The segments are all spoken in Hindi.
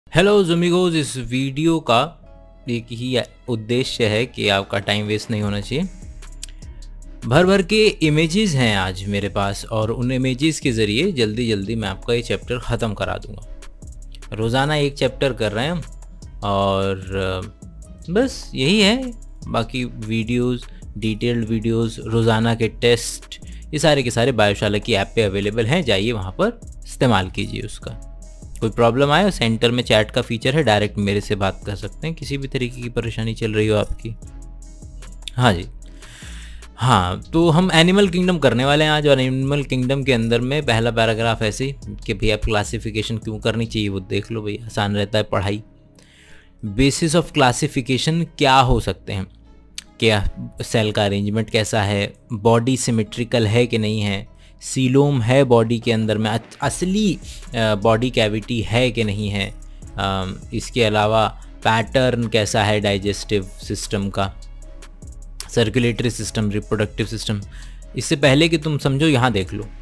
हेलो ज़ुमिगोज़, इस वीडियो का एक ही उद्देश्य है कि आपका टाइम वेस्ट नहीं होना चाहिए। भर भर के इमेजेस हैं आज मेरे पास और उन इमेजेस के ज़रिए जल्दी जल्दी मैं आपका ये चैप्टर ख़त्म करा दूंगा। रोज़ाना एक चैप्टर कर रहे हैं हम और बस यही है। बाकी वीडियोस, डिटेल्ड वीडियोस, रोज़ाना के टेस्ट, ये सारे के सारे बायोशाला की ऐप पे अवेलेबल हैं। जाइए वहाँ पर इस्तेमाल कीजिए उसका। कोई प्रॉब्लम आए, सेंटर में चैट का फीचर है, डायरेक्ट मेरे से बात कर सकते हैं किसी भी तरीके की परेशानी चल रही हो आपकी। हाँ जी, हाँ, तो हम एनिमल किंगडम करने वाले हैं आज। और एनिमल किंगडम के अंदर में पहला पैराग्राफ ऐसे कि भैया क्लासिफिकेशन क्यों करनी चाहिए वो देख लो। भैया आसान रहता है पढ़ाई। बेसिस ऑफ क्लासिफिकेशन क्या हो सकते हैं, क्या सेल का अरेंजमेंट कैसा है, बॉडी सिमेट्रिकल है कि नहीं है, सीलोम है बॉडी के अंदर में, असली बॉडी कैविटी है कि नहीं है, इसके अलावा पैटर्न कैसा है डाइजेस्टिव सिस्टम का, सर्कुलेटरी सिस्टम, रिप्रोडक्टिव सिस्टम। इससे पहले कि तुम समझो, यहाँ देख लो,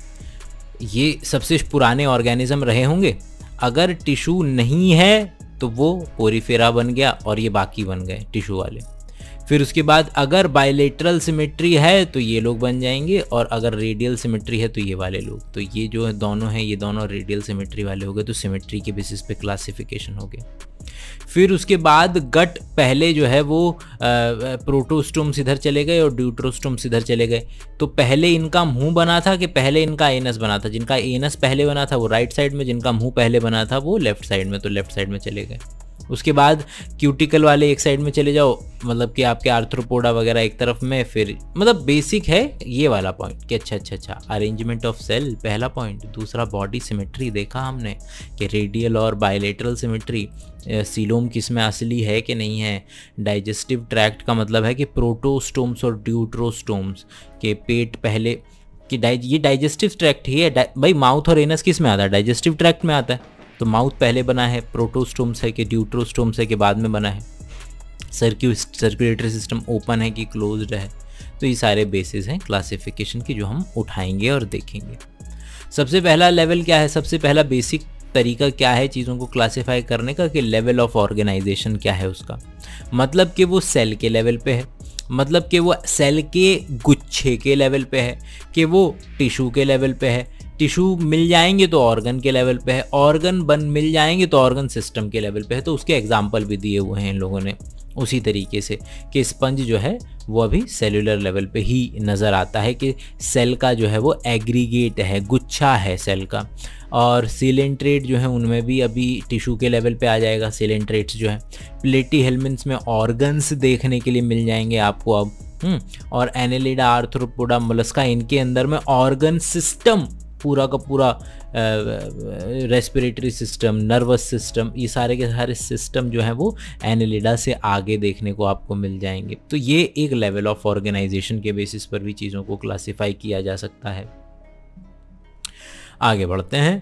ये सबसे पुराने ऑर्गेनिज्म रहे होंगे। अगर टिश्यू नहीं है तो वो पोरीफेरा बन गया और ये बाकी बन गए टिश्यू वाले। फिर उसके बाद अगर बायलेटरल सिमेट्री है तो ये लोग बन जाएंगे, और अगर रेडियल सिमेट्री है तो ये वाले लोग। तो ये जो दोनों हैं, ये दोनों रेडियल सिमेट्री वाले हो गए, तो सिमेट्री के बेसिस पे क्लासिफिकेशन हो गए। फिर उसके बाद गट पहले जो है वो प्रोटोस्टोम्स इधर चले गए और ड्यूट्रोस्टोम्स इधर चले गए। तो पहले इनका मुंह बना था कि पहले इनका एनस बना था। जिनका एनस पहले बना था वो राइट साइड में, जिनका मुंह पहले बना था वो लेफ्ट साइड में, तो लेफ्ट साइड में चले गए। उसके बाद क्यूटिकल वाले एक साइड में चले जाओ, मतलब कि आपके आर्थ्रोपोडा वगैरह एक तरफ में। फिर मतलब बेसिक है ये वाला पॉइंट कि अच्छा अरेंजमेंट ऑफ सेल पहला पॉइंट। दूसरा बॉडी सिमेट्री देखा हमने कि रेडियल और बायलेटरल सिमेट्री, सीलोम किस में असली है कि नहीं है। डाइजेस्टिव ट्रैक्ट का मतलब है कि प्रोटोस्टोम्स और ड्यूट्रोस्टोम्स के पेट पहले कि ये डाइजेस्टिव ट्रैक्ट ही है भाई। माउथ और एनस किस में आता है? डाइजेस्टिव ट्रैक्ट में आता है। तो माउथ पहले बना है, प्रोटोस्टोम्स है कि ड्यूट्रोस्टोम्स है कि बाद में बना है, सर्कुलेटरी सिस्टम ओपन है कि क्लोज्ड है। तो ये सारे बेसिस हैं क्लासिफिकेशन की जो हम उठाएंगे और देखेंगे। सबसे पहला लेवल क्या है, सबसे पहला बेसिक तरीका क्या है चीज़ों को क्लासिफाई करने का, कि लेवल ऑफ ऑर्गेनाइजेशन क्या है उसका। मतलब कि वो सेल के लेवल पे है, मतलब कि वो सेल के गुच्छे के लेवल पे है, कि वो टिश्यू के लेवल पे है, टिश्यू मिल जाएंगे तो ऑर्गन के लेवल पे है, ऑर्गन मिल जाएंगे तो ऑर्गन सिस्टम के लेवल पे है। तो उसके एग्जाम्पल भी दिए हुए हैं इन लोगों ने उसी तरीके से कि स्पंज जो है वो अभी सेलुलर लेवल पे ही नज़र आता है कि सेल का जो है वो एग्रीगेट है, गुच्छा है सेल का। और सीलेंट्रेट जो है उनमें भी अभी टिश्यू के लेवल पे आ जाएगा सीलेंट्रेट्स जो है। प्लेटीहेल्मिन्थ्स में ऑर्गन्स देखने के लिए मिल जाएंगे आपको अब। और एनेलिडा, आर्थ्रोपोडा, मोलस्का, इनके अंदर में ऑर्गन सिस्टम पूरा का पूरा, रेस्पिरेटरी सिस्टम, नर्वस सिस्टम, ये सारे के सारे सिस्टम जो हैं वो एनेलिडा से आगे देखने को आपको मिल जाएंगे। तो ये एक लेवल ऑफ ऑर्गेनाइजेशन के बेसिस पर भी चीज़ों को क्लासिफाई किया जा सकता है। आगे बढ़ते हैं।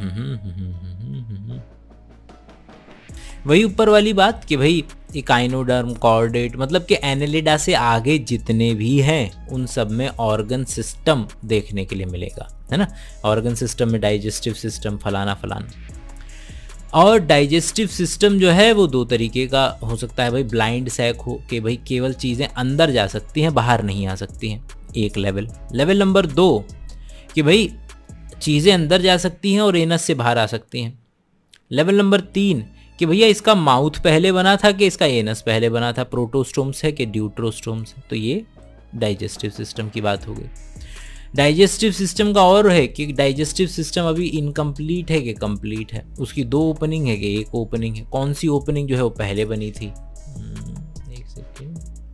वही ऊपर वाली बात कि भाई इकाइनोडर्म, कॉर्डेट, मतलब कि एनेलिडा से आगे जितने भी हैं उन सब में ऑर्गन सिस्टम देखने के लिए मिलेगा, है ना। ऑर्गन सिस्टम में डाइजेस्टिव सिस्टम, फलाना फलाना। और डाइजेस्टिव सिस्टम जो है वो दो तरीके का हो सकता है भाई। ब्लाइंड सैक हो कि भाई केवल चीज़ें अंदर जा सकती हैं, बाहर नहीं आ सकती हैं, एक लेवल। लेवल नंबर 2 कि भाई चीज़ें अंदर जा सकती हैं और एनस से बाहर आ सकती हैं। लेवल नंबर 3 कि भैया इसका माउथ पहले बना था कि इसका एनस पहले बना था, प्रोटोस्टोम्स है कि ड्यूट्रोस्टोम्स है। तो ये डाइजेस्टिव सिस्टम की बात हो गई। डाइजेस्टिव सिस्टम का और है कि डाइजेस्टिव सिस्टम अभी इनकम्प्लीट है कि कंप्लीट है। उसकी 2 ओपनिंग है कि एक ओपनिंग है। कौन सी ओपनिंग जो है वो पहले बनी थी? एक सेकेंड,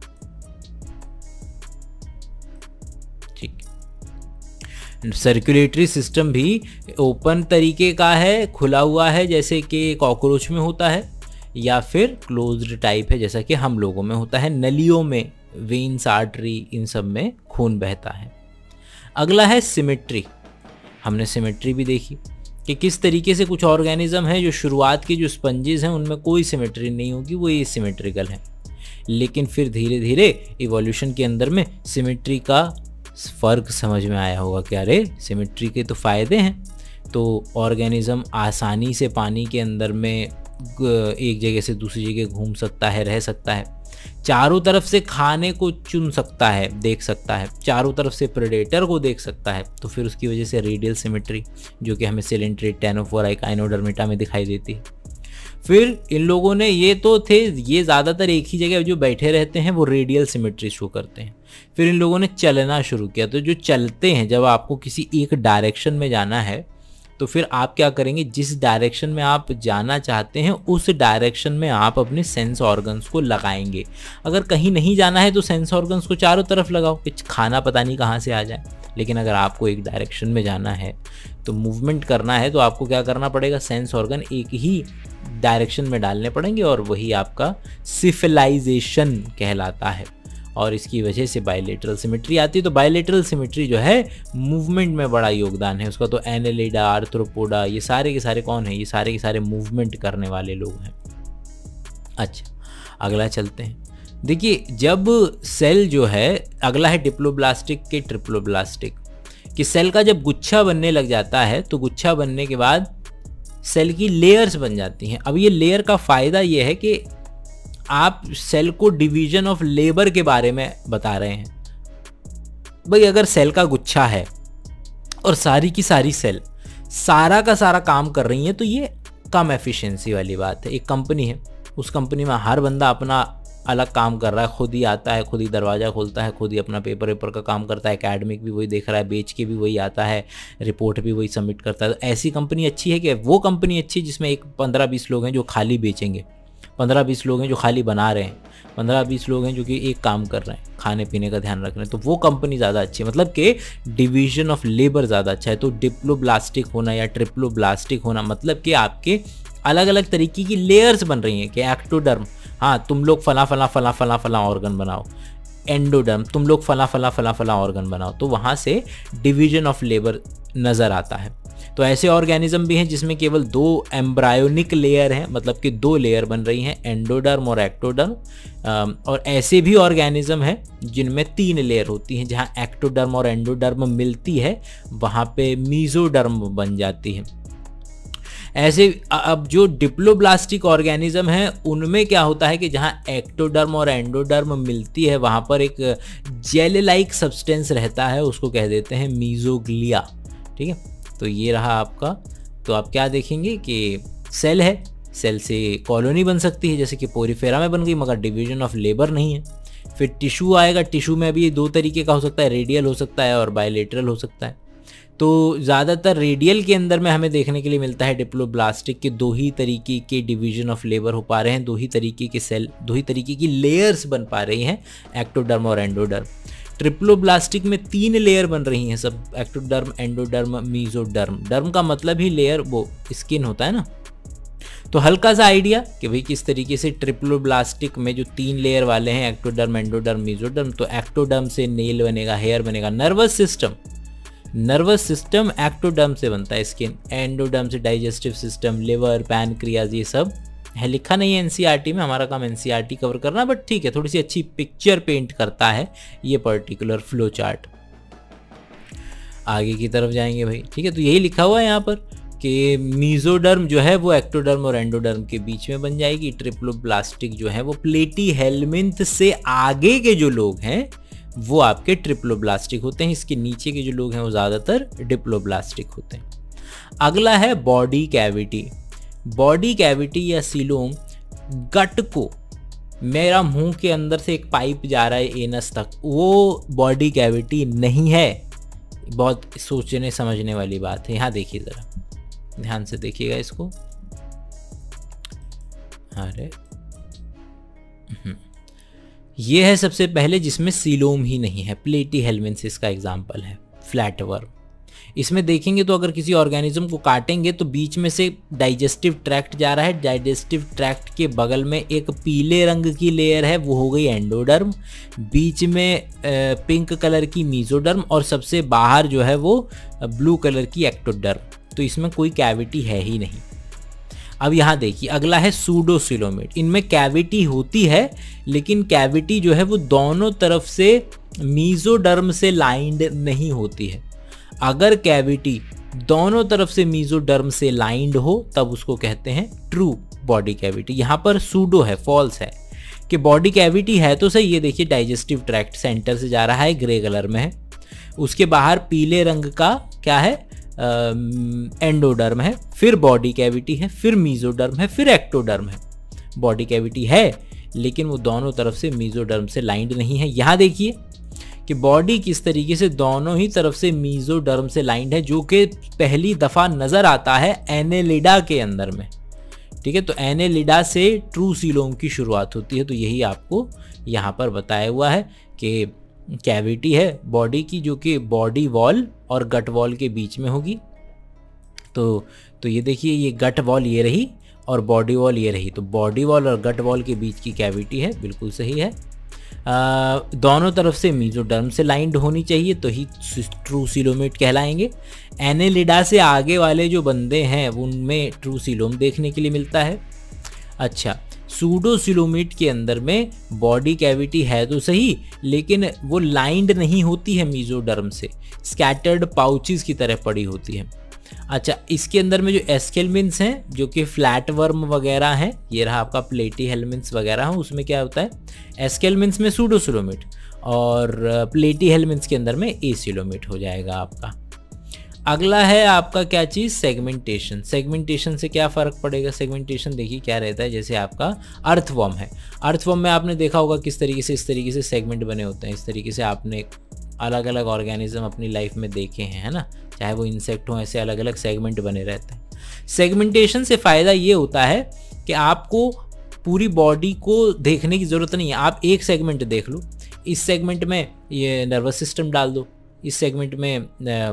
सर्कुलेटरी सिस्टम भी ओपन तरीके का है, खुला हुआ है जैसे कि कॉकरोच में होता है, या फिर क्लोज्ड टाइप है जैसा कि हम लोगों में होता है। नलियों में, वेन्स, आर्टरी, इन सब में खून बहता है। अगला है सिमेट्री। हमने सिमेट्री भी देखी कि किस तरीके से कुछ ऑर्गेनिज्म है जो शुरुआत के जो स्पंजेस हैं उनमें कोई सिमेट्री नहीं होगी, वो ये सिमेट्रिकल है। लेकिन फिर धीरे धीरे इवोल्यूशन के अंदर में सिमेट्री का फ़र्क समझ में आया होगा कि अरे सिमेट्री के तो फ़ायदे हैं। तो ऑर्गेनिज़म आसानी से पानी के अंदर में एक जगह से दूसरी जगह घूम सकता है, रह सकता है, चारों तरफ से खाने को चुन सकता है, देख सकता है, चारों तरफ से प्रेडेटर को देख सकता है, तो फिर उसकी वजह से रेडियल सिमेट्री जो कि हमें सिलेंट्रेट टेनोफोरा आइनोडर्मिटा में दिखाई देती है। फिर इन लोगों ने ये तो थे, ये ज़्यादातर एक ही जगह जो बैठे रहते हैं वो रेडियल सिमेट्री शो करते हैं। फिर इन लोगों ने चलना शुरू किया, तो जो चलते हैं, जब आपको किसी एक डायरेक्शन में जाना है तो फिर आप क्या करेंगे, जिस डायरेक्शन में आप जाना चाहते हैं उस डायरेक्शन में आप अपने सेंस ऑर्गन्स को लगाएंगे। अगर कहीं नहीं जाना है तो सेंस ऑर्गन्स को चारों तरफ लगाओ कि खाना पता नहीं कहाँ से आ जाए, लेकिन अगर आपको एक डायरेक्शन में जाना है तो मूवमेंट करना है तो आपको क्या करना पड़ेगा, सेंस ऑर्गन एक ही डायरेक्शन में डालने पड़ेंगे और वही आपका सिविलाइजेशन कहलाता है। और इसकी वजह से बायलेटरल सिमेट्री आती है। तो बायलेटरल सिमेट्री जो है मूवमेंट में बड़ा योगदान है उसका। तो एनेलिडा, आर्थ्रोपोडा, ये सारे के सारे कौन है, ये सारे के सारे मूवमेंट करने वाले लोग हैं। अच्छा, अगला चलते हैं। देखिए, जब सेल जो है, अगला है डिप्लोब्लास्टिक के ट्रिप्लोब्लास्टिक, कि सेल का जब गुच्छा बनने लग जाता है तो गुच्छा बनने के बाद सेल की लेयर्स बन जाती हैं। अब ये लेयर का फ़ायदा ये है कि आप सेल को डिवीजन ऑफ लेबर के बारे में बता रहे हैं। भाई, अगर सेल का गुच्छा है और सारी की सारी सेल सारा का सारा काम कर रही है तो ये कम एफिशिएंसी वाली बात है। एक कंपनी है, उस कंपनी में हर बंदा अपना अलग काम कर रहा है, खुद ही आता है, खुद ही दरवाज़ा खोलता है, खुद ही अपना पेपर का काम करता है, एकेडमिक भी वही देख रहा है, बेच के भी वही आता है, रिपोर्ट भी वही सबमिट करता है। तो ऐसी कंपनी अच्छी है कि वो कंपनी अच्छी जिसमें एक 15-20 लोग हैं जो खाली बेचेंगे, 15-20 लोग हैं जो खाली बना रहे हैं, 15-20 लोग हैं जो कि एक काम कर रहे हैं, खाने पीने का ध्यान रख रहे हैं, तो वो कंपनी ज़्यादा अच्छी है। मतलब कि डिवीजन ऑफ लेबर ज़्यादा अच्छा है। तो डिप्लोब्लास्टिक होना या ट्रिप्लोब्लास्टिक होना मतलब कि आपके अलग अलग तरीके की लेयर्स बन रही हैं कि एक्टोडर्म, हाँ तुम लोग फला फला फला फला फला ऑर्गन बनाओ, एंडोडर्म तुम लोग फला फला फला फला ऑर्गन बनाओ, तो वहाँ से डिवीजन ऑफ लेबर नज़र आता है। तो ऐसे ऑर्गेनिज्म भी हैं जिसमें केवल 2 एम्ब्रायोनिक लेयर हैं, मतलब कि 2 लेयर बन रही हैं, एंडोडर्म और एक्टोडर्म। और ऐसे भी ऑर्गेनिज्म हैं जिनमें 3 लेयर होती हैं, जहाँ एक्टोडर्म और एंडोडर्म मिलती है वहाँ पे मीजोडर्म बन जाती है। ऐसे अब जो डिप्लोब्लास्टिक ऑर्गेनिज्म है उनमें क्या होता है कि जहाँ एक्टोडर्म और एंडोडर्म मिलती है वहाँ पर एक जेल लाइक सब्सटेंस रहता है, उसको कह देते हैं मीजोग्लिया। ठीक है, तो ये रहा आपका। तो आप क्या देखेंगे कि सेल है, सेल से कॉलोनी बन सकती है, जैसे कि पोरीफेरा में बन गई, मगर डिवीजन ऑफ लेबर नहीं है। फिर टिश्यू आएगा, टिश्यू में भी 2 तरीके का हो सकता है, रेडियल हो सकता है और बायलेटरल हो सकता है। तो ज़्यादातर रेडियल के अंदर में हमें देखने के लिए मिलता है डिप्लोब्लास्टिक के 2 ही तरीके के डिवीजन ऑफ लेबर हो पा रहे हैं, 2 ही तरीके के सेल, 2 ही तरीके की लेयर्स बन पा रही हैं, एक्टोडर्म और एंडोडर्म। ट्रिप्लोब्लास्टिक में 3 लेयर बन रही हैं सब, एक्टोडर्म, एंडोडर्म, मीजोडर्म। डर्म का मतलब ही लेयर, वो स्किन होता है ना। तो हल्का सा आइडिया कि भाई किस तरीके से ट्रिप्लोब्लास्टिक में जो 3 लेयर वाले हैं, एक्टोडर्म, एंडोडर्म, मीजोडर्म, तो एक्टोडर्म से नेल बनेगा, हेयर बनेगा। नर्वस सिस्टम एक्टोडर्म से बनता है, स्किन, एंडोडर्म से डाइजेस्टिव सिस्टम, लिवर, पैनक्रियाज, ये सब है। लिखा नहीं है एनसीईआरटी में, हमारा काम एनसीईआरटी कवर करना, बट ठीक है, थोड़ी सी अच्छी पिक्चर पेंट करता है ये पर्टिकुलर फ्लो चार्ट। आगे की तरफ जाएंगे भाई, ठीक है। तो यही लिखा हुआ है यहाँ पर कि मीजोडर्म जो है वो एक्टोडर्म और एंडोडर्म के बीच में बन जाएगी। ट्रिप्लोब्लास्टिक जो है वो प्लेटी हेलमिंथ से आगे के जो लोग हैं वो आपके ट्रिप्लोब्लास्टिक होते हैं, इसके नीचे के जो लोग हैं वो ज़्यादातर डिप्लोब्लास्टिक होते हैं। अगला है बॉडी कैविटी। बॉडी कैविटी या सीलोम, गट को, मेरा मुंह के अंदर से एक पाइप जा रहा है एनस तक, वो बॉडी कैविटी नहीं है। बहुत सोचने समझने वाली बात है। यहाँ देखिए, ज़रा ध्यान से देखिएगा इसको। अरे ये है सबसे पहले जिसमें सीलोम ही नहीं है, प्लेटी हेलमिन्थिस का एग्जाम्पल है, फ्लैटवर्म। इसमें देखेंगे तो अगर किसी ऑर्गेनिज्म को काटेंगे तो बीच में से डाइजेस्टिव ट्रैक्ट जा रहा है, डाइजेस्टिव ट्रैक्ट के बगल में एक पीले रंग की लेयर है, वो हो गई एंडोडर्म, बीच में पिंक कलर की मीजोडर्म और सबसे बाहर जो है वो ब्लू कलर की एक्टोडर्म। तो इसमें कोई कैविटी है ही नहीं। अब यहाँ देखिए, अगला है सूडोसिलोमेट। इनमें कैविटी होती है, लेकिन कैविटी जो है वो दोनों तरफ से मीजोडर्म से लाइंड नहीं होती है। अगर कैविटी दोनों तरफ से मीजोडर्म से लाइंड हो तब उसको कहते हैं ट्रू बॉडी कैविटी। यहाँ पर सूडो है, फॉल्स है कि बॉडी कैविटी है तो सही। ये देखिए डाइजेस्टिव ट्रैक्ट सेंटर से जा रहा है, ग्रे कलर में है, उसके बाहर पीले रंग का क्या है, एंडोडर्म है, फिर बॉडी कैविटी है, फिर मीजोडर्म है, फिर एक्टोडर्म है। बॉडी कैविटी है लेकिन वो दोनों तरफ से मीजोडर्म से लाइंड नहीं है। यहाँ देखिए कि बॉडी किस तरीके से दोनों ही तरफ से मीजोडर्म से लाइंड है, जो कि पहली दफ़ा नज़र आता है एनेलिडा के अंदर में। ठीक है, तो एनेलिडा से ट्रूसिलोम की शुरुआत होती है। तो यही आपको यहाँ पर बताया हुआ है कि कैविटी है बॉडी की, जो कि बॉडी वॉल और गट वॉल के बीच में होगी। तो ये देखिए, ये गट वॉल ये रही और बॉडी वॉल ये रही, तो बॉडी वॉल और गट वॉल के बीच की कैविटी है, बिल्कुल सही है। दोनों तरफ से मीजोडर्म से लाइंड होनी चाहिए तो ही ट्रूसिलोमेट कहलाएंगे। एनेलिडा से आगे वाले जो बंदे हैं उनमें ट्रूसिलोम देखने के लिए मिलता है। अच्छा, सूडोसिलोमेट के अंदर में बॉडी कैविटी है तो सही, लेकिन वो लाइंड नहीं होती है मीजोडर्म से, स्कैटर्ड पाउचेस की तरह पड़ी होती है। अच्छा, इसके अंदर में जो एस्केलमिन्स हैं जो कि फ्लैट वर्म वगैरह हैं, ये रहा आपका प्लेटीहेल्मिन्स वगैरह हो, उसमें क्या होता है, एस्केलमिन्स में सूडोसिलोमेट और प्लेटीहेल्मिन्स के अंदर में एसिलोमेट हो जाएगा आपका। अगला है आपका क्या चीज़, सेगमेंटेशन। सेगमेंटेशन से क्या फ़र्क पड़ेगा, सेगमेंटेशन देखिए क्या रहता है, जैसे आपका अर्थवर्म है, अर्थवर्म में आपने देखा होगा किस तरीके से इस तरीके से सेगमेंट बने होते हैं। इस तरीके से आपने अलग अलग ऑर्गेनिज्म अपनी लाइफ में देखे हैं, है ना, चाहे वो इंसेक्ट हो, ऐसे अलग अलग सेगमेंट बने रहते हैं। सेगमेंटेशन से फ़ायदा ये होता है कि आपको पूरी बॉडी को देखने की ज़रूरत नहीं है, आप एक सेगमेंट देख लो, इस सेगमेंट में ये नर्वस सिस्टम डाल दो, इस सेगमेंट में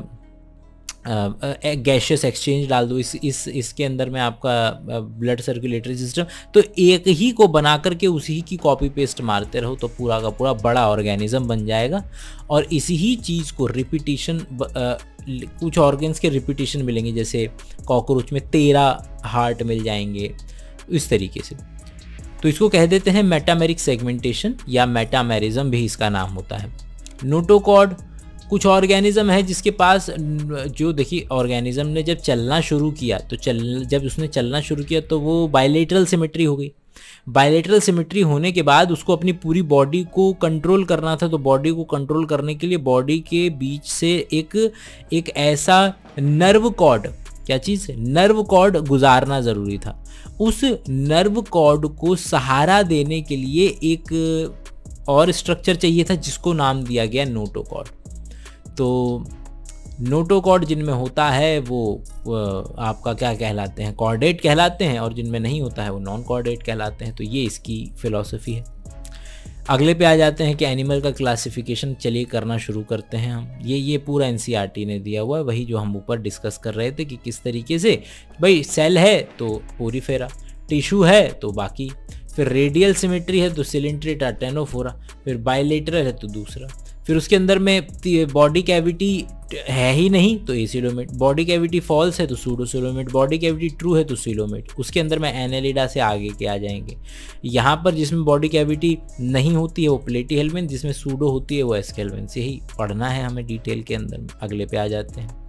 गैशियस एक्सचेंज डाल दो, इसके अंदर में आपका ब्लड सर्कुलेटरी सिस्टम, तो एक ही को बना करके उसी की कॉपी पेस्ट मारते रहो तो पूरा का पूरा बड़ा ऑर्गेनिज्म बन जाएगा। और इसी ही चीज़ को रिपीटिशन, कुछ ऑर्गन्स के रिपीटिशन मिलेंगे, जैसे कॉकरोच में 13 हार्ट मिल जाएंगे, इस तरीके से। तो इसको कह देते हैं मेटामेरिक सेगमेंटेशन या मेटामेरिज्म भी इसका नाम होता है। नोटोकॉर्ड, कुछ ऑर्गेनिज्म है जिसके पास, जो देखिए ऑर्गेनिज्म ने जब चलना शुरू किया तो जब उसने चलना शुरू किया तो वो बायलेटरल सिमेट्री हो गई। बायलेटरल सिमेट्री होने के बाद उसको अपनी पूरी बॉडी को कंट्रोल करना था, तो बॉडी को कंट्रोल करने के लिए बॉडी के बीच से एक ऐसा नर्व कॉर्ड, क्या चीज़, नर्व कॉर्ड गुजारना ज़रूरी था। उस नर्व कॉर्ड को सहारा देने के लिए एक और स्ट्रक्चर चाहिए था जिसको नाम दिया गया नोटोकॉर्ड। तो नोटोकॉर्ड जिनमें होता है वो आपका क्या कहलाते हैं, कॉर्डेट कहलाते हैं, और जिनमें नहीं होता है वो नॉन कॉर्डेट कहलाते हैं। तो ये इसकी फिलॉसफी है। अगले पे आ जाते हैं कि एनिमल का क्लासिफिकेशन चलिए करना शुरू करते हैं हम। ये पूरा एनसीईआरटी ने दिया हुआ है, वही जो हम ऊपर डिस्कस कर रहे थे कि किस तरीके से भाई सेल है तो पोरीफेरा, टिश्यू है तो बाकी, फिर रेडियल सिमेट्री है तो सिलेंट्रेटा टेनोफोरा, फिर बायलेटरल है तो दूसरा, फिर उसके अंदर में बॉडी कैविटी है ही नहीं तो एसिलोमेट, बॉडी कैविटी फॉल्स है तो सूडोसिलोमेट, बॉडी कैविटी ट्रू है तो सिलोमेट। उसके अंदर में एनेलिडा से आगे के आ जाएंगे। यहाँ पर जिसमें बॉडी कैविटी नहीं होती है वो प्लेटीहेल्मिन, जिसमें सूडो होती है वो एस्केलमिन्स। यही पढ़ना है हमें डिटेल के अंदर में। अगले पे आ जाते हैं।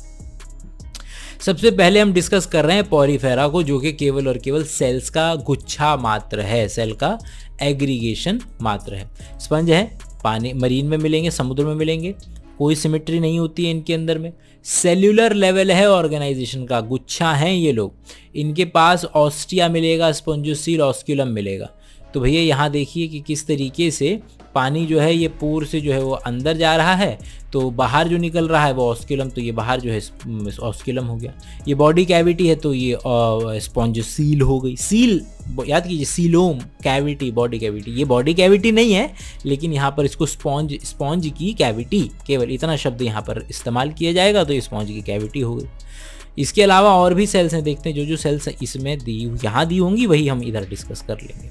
सबसे पहले हम डिस्कस कर रहे हैं पोरीफेरा को, जो कि केवल और केवल सेल्स का गुच्छा मात्र है, सेल का एग्रीगेशन मात्र है। स्पंज है, पानी मरीन में मिलेंगे, समुद्र में मिलेंगे, कोई सिमेट्री नहीं होती है इनके अंदर में। सेल्यूलर लेवल है ऑर्गेनाइजेशन का, गुच्छा हैं ये लोग। इनके पास ऑस्टिया मिलेगा, स्पॉन्जोसील ऑस्क्यूलम मिलेगा। तो भैया यहाँ देखिए कि किस तरीके से पानी जो है ये पोर से जो है वो अंदर जा रहा है, तो बाहर जो निकल रहा है वो ऑस्क्यूलम, तो ये बाहर जो है ऑस्क्यूलम हो गया। ये बॉडी कैविटी है तो ये स्पॉन्जोसील हो गई। सील याद कीजिए, सीलोम कैविटी, बॉडी कैविटी। ये बॉडी कैविटी नहीं है, लेकिन यहाँ पर इसको स्पॉन्ज की कैविटी, केवल इतना शब्द यहाँ पर इस्तेमाल किया जाएगा तो ये स्पॉन्ज की कैविटी हो गई। इसके अलावा और भी सेल्स हैं, देखते हैं जो सेल्स इसमें यहाँ दी होंगी वही हम इधर डिस्कस कर लेंगे।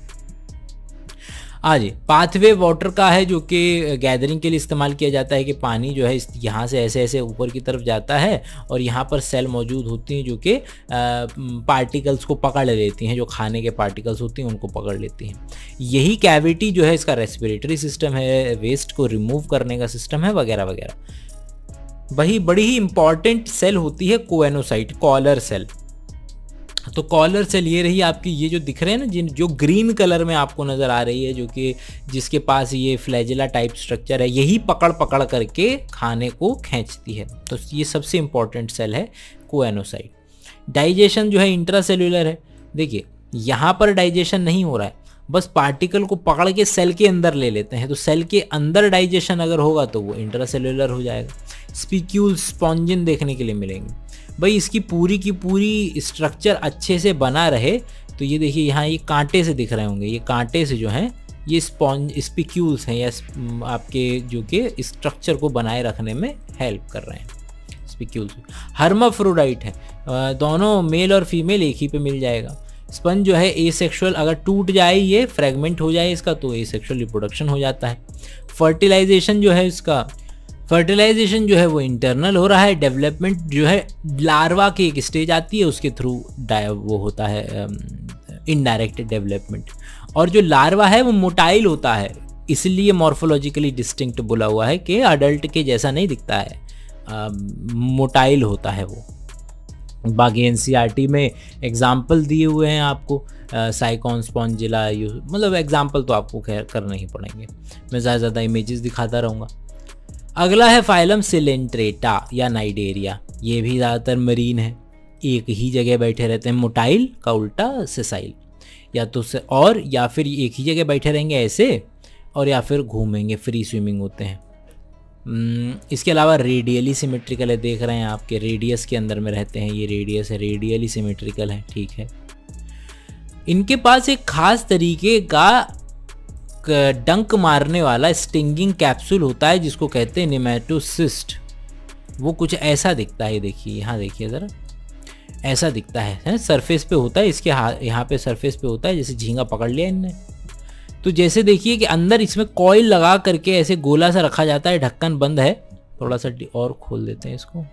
आज पाथवे वाटर का है, जो कि गैदरिंग के लिए इस्तेमाल किया जाता है कि पानी जो है यहाँ से ऐसे ऐसे ऊपर की तरफ जाता है और यहाँ पर सेल मौजूद होती हैं जो कि पार्टिकल्स को पकड़ लेती हैं, जो खाने के पार्टिकल्स होती हैं उनको पकड़ लेती हैं। यही कैविटी जो है इसका रेस्पिरेटरी सिस्टम है, वेस्ट को रिमूव करने का सिस्टम है, वगैरह वगैरह। वही बड़ी ही इंपॉर्टेंट सेल होती है कोएनोसाइट, कॉलर सेल। तो कॉलर सेल ये रही आपकी, ये जो दिख रहे हैं ना, जो ग्रीन कलर में आपको नज़र आ रही है, जो कि जिसके पास ये फ्लैजिला टाइप स्ट्रक्चर है, यही पकड़ पकड़ करके खाने को खींचती है। तो ये सबसे इंपॉर्टेंट सेल है कोएनोसाइट। डाइजेशन जो है इंट्रासेल्यूलर है। देखिए यहाँ पर डाइजेशन नहीं हो रहा है, बस पार्टिकल को पकड़ के सेल के अंदर ले लेते हैं। तो सेल के अंदर डाइजेशन अगर होगा तो वो इंट्रासेल्यूलर हो जाएगा। स्पिक्यूल स्पॉन्जिन देखने के लिए मिलेंगे। भाई इसकी पूरी की पूरी स्ट्रक्चर अच्छे से बना रहे तो ये देखिए यहाँ ये कांटे से दिख रहे होंगे, ये कांटे से जो हैं ये स्पिक्यूल्स हैं, या आपके जो कि स्ट्रक्चर को बनाए रखने में हेल्प कर रहे हैं स्पिक्यूल्स। हर्माफ्रोडाइट है, दोनों मेल और फीमेल एक ही पे मिल जाएगा। स्पंज जो है एसेक्सुअल, अगर टूट जाए ये फ्रेगमेंट हो जाए इसका तो एसेक्सुअल रिप्रोडक्शन हो जाता है। फर्टिलाइजेशन जो है इसका, फर्टिलाइजेशन जो है वो इंटरनल हो रहा है। डेवलपमेंट जो है लार्वा की एक स्टेज आती है, उसके थ्रू वो होता है इनडायरेक्ट डेवलपमेंट। और जो लार्वा है वो मोटाइल होता है, इसलिए मॉर्फोलॉजिकली डिस्टिंक्ट बोला हुआ है कि अडल्ट के जैसा नहीं दिखता है, मोटाइल होता है वो। बाकी एनसीईआरटी में एग्जाम्पल दिए हुए हैं आपको, साइकॉन स्पॉन्जिला, मतलब एग्जाम्पल तो आपको खैर करने ही पड़ेंगे, मैं ज़्यादा इमेजेस दिखाता रहूँगा। अगला है फाइलम सिलेंट्रेटा या नाइडेरिया। ये भी ज़्यादातर मरीन है, एक ही जगह बैठे रहते हैं, मोटाइल का उल्टा सेसाइल, या तो से और या फिर एक ही जगह बैठे रहेंगे ऐसे, और या फिर घूमेंगे, फ्री स्विमिंग होते हैं। इसके अलावा रेडियली सिमेट्रिकल है, देख रहे हैं आपके रेडियस के अंदर में रहते हैं, ये रेडियस है, रेडियली सिमेट्रिकल है, ठीक है। इनके पास एक खास तरीके का डंक मारने वाला स्टिंगिंग कैप्सूल होता है जिसको कहते हैं नेमेटोसिस्ट। वो कुछ ऐसा दिखता है, देखिए यहाँ देखिए ज़रा, ऐसा दिखता है, सरफेस पे होता है इसके, यहाँ पे सरफेस पे होता है, जैसे झींगा पकड़ लिया इनने। तो जैसे देखिए कि अंदर इसमें कॉइल लगा करके ऐसे गोला सा रखा जाता है, ढक्कन बंद है, थोड़ा सा और खोल देते हैं इसको,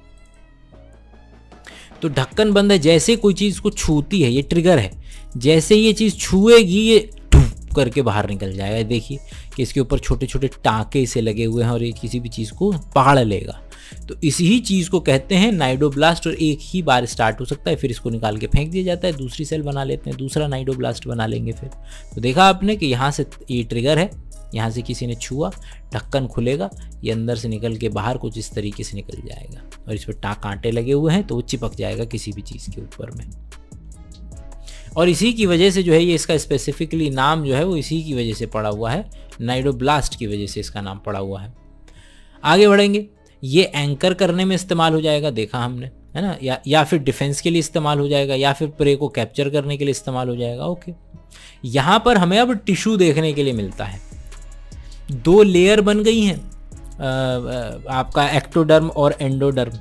तो ढक्कन बंद है। जैसे कोई चीज़ को छूती है, ये ट्रिगर है, जैसे ये चीज़ छुएगी ये करके बाहर निकल जाएगा। देखिए कि इसके ऊपर छोटे छोटे टाँके इसे लगे हुए हैं और ये किसी भी चीज़ को पकड़ लेगा। तो इसी चीज़ को कहते हैं नाइडोब्लास्ट, और एक ही बार स्टार्ट हो सकता है, फिर इसको निकाल के फेंक दिया जाता है, दूसरी सेल बना लेते हैं, दूसरा नाइडोब्लास्ट बना लेंगे फिर। तो देखा आपने कि यहाँ से ये ट्रिगर है, यहाँ से किसी ने छुआ, ढक्कन खुलेगा, ये अंदर से निकल के बाहर कुछ इस तरीके से निकल जाएगा, और इस पर कांटे लगे हुए हैं तो वो चिपक जाएगा किसी भी चीज़ के ऊपर में। और इसी की वजह से जो है ये इसका स्पेसिफिकली नाम जो है वो इसी की वजह से पड़ा हुआ है, नाइडोब्लास्ट की वजह से इसका नाम पड़ा हुआ है। आगे बढ़ेंगे, ये एंकर करने में इस्तेमाल हो जाएगा, देखा हमने, है ना, या फिर डिफेंस के लिए इस्तेमाल हो जाएगा, या फिर प्रे को कैप्चर करने के लिए इस्तेमाल हो जाएगा। ओके, यहाँ पर हमें अब टिश्यू देखने के लिए मिलता है। 2 लेयर बन गई हैं आपका एक्टोडर्म और एंडोडर्म।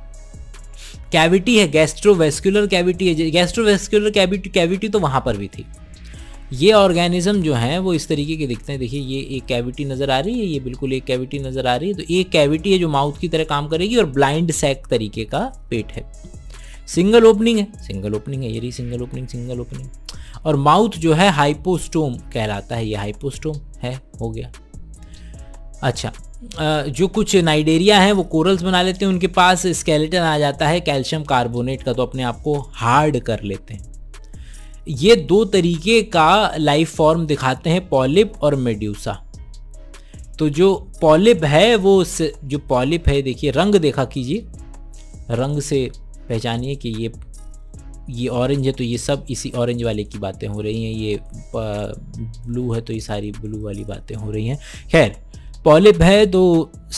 कैविटी है, गैस्ट्रोवेस्कुलर कैविटी है, गैस्ट्रोवेस्कुलर कैविटी तो वहाँ पर भी थी। ये ऑर्गेनिज्म जो हैं वो इस तरीके के दिखते हैं, देखिए ये एक कैविटी नज़र आ रही है, ये बिल्कुल एक कैविटी नज़र आ रही है। तो एक कैविटी है जो माउथ की तरह काम करेगी, और ब्लाइंड सैक तरीके का पेट है। सिंगल ओपनिंग है, ये रही सिंगल ओपनिंग। और माउथ जो है हाइपोस्टोम कहलाता है, ये हाइपोस्टोम है, हो गया। अच्छा, जो कुछ नाइडेरिया हैं वो कोरल्स बना लेते हैं, उनके पास स्केलेटन आ जाता है कैल्शियम कार्बोनेट का, तो अपने आप को हार्ड कर लेते हैं। ये 2 तरीके का लाइफ फॉर्म दिखाते हैं, पॉलिप और मेड्यूसा। तो जो पॉलिप है वो, जो पॉलिप है देखिए, रंग देखा कीजिए, रंग से पहचानिए कि ये ऑरेंज है तो ये सब इसी ऑरेंज वाले की बातें हो रही हैं, ये ब्लू है तो ये सारी ब्लू वाली बातें हो रही हैं। खैर, पॉलिप है तो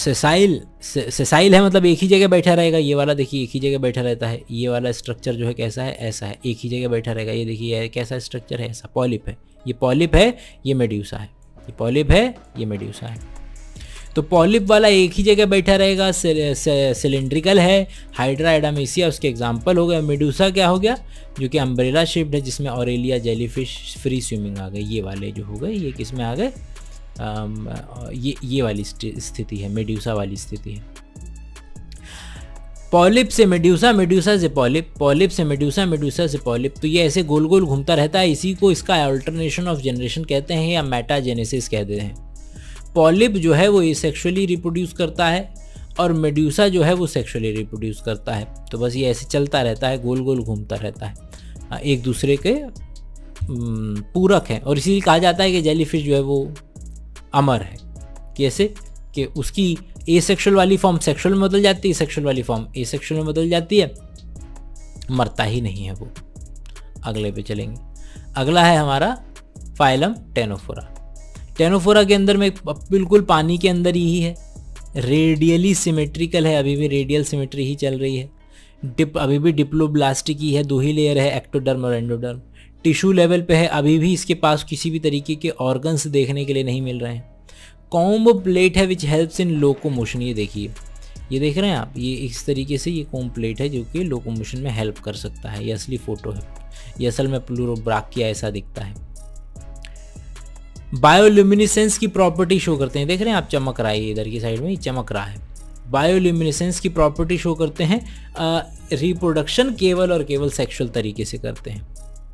सेसाइल है, मतलब एक ही जगह बैठा रहेगा। ये वाला देखिए एक ही जगह बैठा रहता है, ये वाला स्ट्रक्चर जो है कैसा है, ऐसा है, एक ही जगह बैठा रहेगा। ये देखिए कैसा स्ट्रक्चर है, ऐसा पॉलिप है, ये पॉलिप है, ये मेड्यूसा है, ये पॉलिप है, ये मेड्यूसा है। तो पॉलिप वाला एक ही जगह बैठा रहेगा, सिलेंड्रिकल है, हाइड्रा एडामेसिया उसके एग्जाम्पल हो गया। मेड्यूसा क्या हो गया, जो कि अम्ब्रेला शेप्ड है, जिसमें ऑरेलिया जेलीफिश फ्री स्विमिंग आ गई। ये वाले जो हो गए ये किस में आ गए, ये वाली स्थिति है, मेड्यूसा वाली स्थिति है। पॉलिप से मेड्यूसा, मेड्यूसा से पॉलिप, पॉलिप से मेड्यूसा, मेड्यूसा से पॉलिप। तो ये ऐसे गोल गोल घूमता रहता है, इसी को इसका अल्टरनेशन ऑफ जनरेशन कहते हैं या मेटाजेनेसिस कहते हैं। पॉलिप जो है वो सेक्सुअली रिप्रोड्यूस करता है, और मेड्यूसा जो है वो सेक्सुअली रिप्रोड्यूस करता है। तो बस ये ऐसे चलता रहता है, गोल गोल घूमता रहता है। एक दूसरे के पूरक हैं, और इसीलिए कहा जाता है कि जेलीफिश जो है वो अमर है। कैसे कि उसकी एसेक्सुअल वाली फॉर्म सेक्सुअल में बदल जाती है, सेक्सुअल वाली फॉर्म एसेक्सुअल में बदल जाती है, मरता ही नहीं है वो। अगले पे चलेंगे। अगला है हमारा फाइलम टेनोफोरा। टेनोफोरा के अंदर में बिल्कुल पानी के अंदर ही है, रेडियली सिमेट्रिकल है, अभी भी रेडियल सिमेट्री ही चल रही है। अभी भी डिप्लोब्लास्टिक ही है, 2 ही लेयर है, एक्टोडर्म और एंडोडर्म। टिश्यू लेवल पे है, अभी भी इसके पास किसी भी तरीके के ऑर्गन्स देखने के लिए नहीं मिल रहे हैं। कॉम्ब प्लेट है विच हेल्प्स इन लोकोमोशन। ये देखिए, ये देख रहे हैं आप, ये इस तरीके से ये कॉम्ब प्लेट है जो कि लोकोमोशन में हेल्प कर सकता है। ये असली फोटो है, ये असल में प्लूरोब्राकिया ऐसा दिखता है। बायोल्यूमिनेसेंस की प्रॉपर्टी शो करते हैं, देख रहे हैं आप, चमक रहा है इधर की साइड में, ये चमक रहा है। बायोल्यूमिनेसेंस की प्रॉपर्टी शो करते हैं। रिप्रोडक्शन केवल और केवल सेक्सुअल तरीके से करते हैं।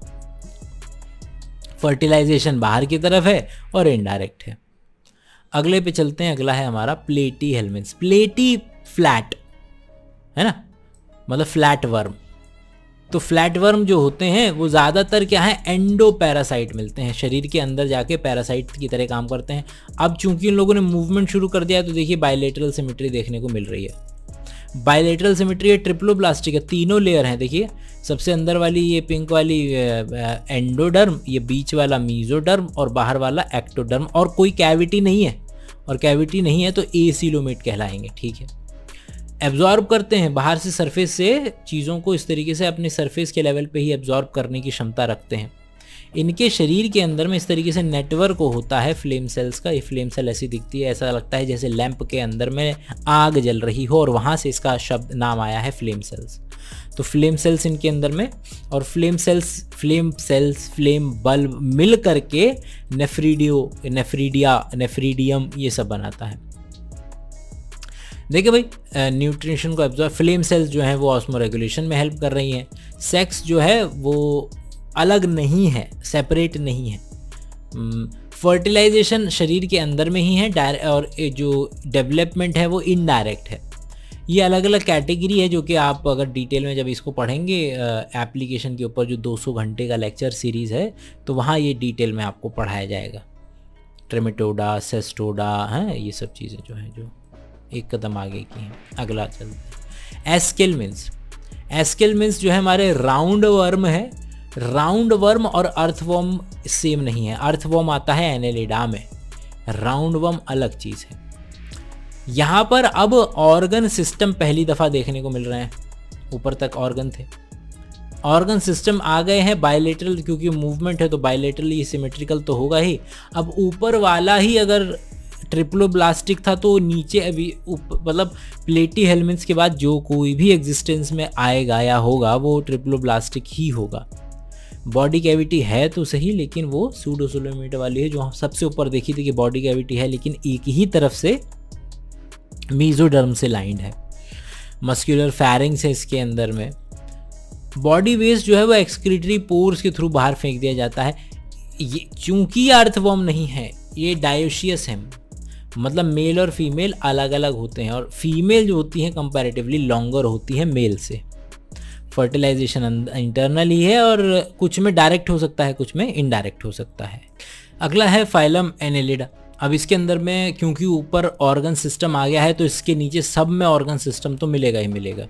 फर्टिलाइजेशन बाहर की तरफ है और इनडायरेक्ट है। अगले पे चलते हैं। अगला है हमारा प्लेटी हेलमिन्स। प्लेटी फ्लैट है ना, मतलब फ्लैट वर्म। तो फ्लैट वर्म जो होते हैं वो ज़्यादातर क्या है, एंडो पैरासाइट मिलते हैं, शरीर के अंदर जाके पैरासाइट की तरह काम करते हैं। अब चूंकि इन लोगों ने मूवमेंट शुरू कर दिया है तो देखिए बायलेटरल सिमेट्री देखने को मिल रही है। बायलेटरल सिमेट्री है, ट्रिप्लोब्लास्टिक है, 3 लेयर हैं। देखिए सबसे अंदर वाली ये पिंक वाली एंडोडर्म, ये बीच वाला मीजोडर्म और बाहर वाला एक्टोडर्म, और कोई कैविटी नहीं है, और कैविटी नहीं है तो एसीलोमेट कहलाएंगे। ठीक है, एब्जॉर्ब करते हैं बाहर से, सरफेस से चीज़ों को इस तरीके से अपने सरफेस के लेवल पे ही एब्जॉर्ब करने की क्षमता रखते हैं। इनके शरीर के अंदर में इस तरीके से नेटवर्क होता है फ्लेम सेल्स का। ये फ्लेम सेल ऐसी दिखती है, ऐसा लगता है जैसे लैंप के अंदर में आग जल रही हो, और वहाँ से इसका शब्द नाम आया है फ्लेम सेल्स। तो फ्लेम सेल्स इनके अंदर में, और फ्लेम बल्ब मिल करके नेफ्रीडियम ये सब बनाता है। देखिए भाई, न्यूट्रिशन को एब्जॉर्ब, फ्लेम सेल्स जो हैं वो ऑस्मो रेगुलेशन में हेल्प कर रही हैं। सेक्स जो है वो अलग नहीं है, सेपरेट नहीं है। फर्टिलाइजेशन शरीर के अंदर में ही है, और जो डेवलपमेंट है वो इनडायरेक्ट है। ये अलग अलग कैटेगरी है जो कि आप अगर डिटेल में जब इसको पढ़ेंगे एप्लीकेशन के ऊपर, जो 200 घंटे का लेक्चर सीरीज़ है, तो वहाँ ये डिटेल में आपको पढ़ाया जाएगा। ट्रेमेटोडा, सेस्टोडा हैं, ये सब चीज़ें जो हैं जो एक कदम आगे की हैं। अगला चलते हैं। एस्केलमिन्स जो है हमारे राउंड वर्म है। राउंड वर्म और अर्थवर्म सेम नहीं है। अर्थवर्म आता है एनेलिडा में, राउंड वर्म अलग चीज़ है। यहाँ पर अब ऑर्गन सिस्टम पहली दफ़ा देखने को मिल रहे हैं। ऊपर तक ऑर्गन थे, ऑर्गन सिस्टम आ गए हैं बायलेटरल, क्योंकि मूवमेंट है तो बायलेटरली सिमेट्रिकल तो होगा ही। अब ऊपर वाला ही अगर ट्रिप्लोब्लास्टिक था तो नीचे अभी मतलब प्लेटी हेलमिन्स के बाद जो कोई भी एग्जिस्टेंस में आएगा या होगा वो ट्रिप्लोब्लास्टिक ही होगा। बॉडी कैविटी है तो सही, लेकिन वो सूडोसोलोमेट वाली है जो सबसे ऊपर देखी थी कि बॉडी कैविटी है, लेकिन एक ही तरफ से मीजोडर्म से लाइंड है। मस्कुलर फैरिंग्स है इसके अंदर में। बॉडी वेस्ट जो है वो एक्सक्रीटरी पोर्स के थ्रू बाहर फेंक दिया जाता है। ये चूंकि अर्थवर्म नहीं है, ये डायोशियस है, मतलब मेल और फीमेल अलग अलग होते हैं, और फीमेल जो होती हैं कंपैरेटिवली लॉन्गर होती है मेल से। फर्टिलाइजेशन इंटरनल ही है, और कुछ में डायरेक्ट हो सकता है, कुछ में इनडायरेक्ट हो सकता है। अगला है फाइलम एनेलिडा। अब इसके अंदर में क्योंकि ऊपर ऑर्गन सिस्टम आ गया है तो इसके नीचे सब में ऑर्गन सिस्टम तो मिलेगा ही मिलेगा।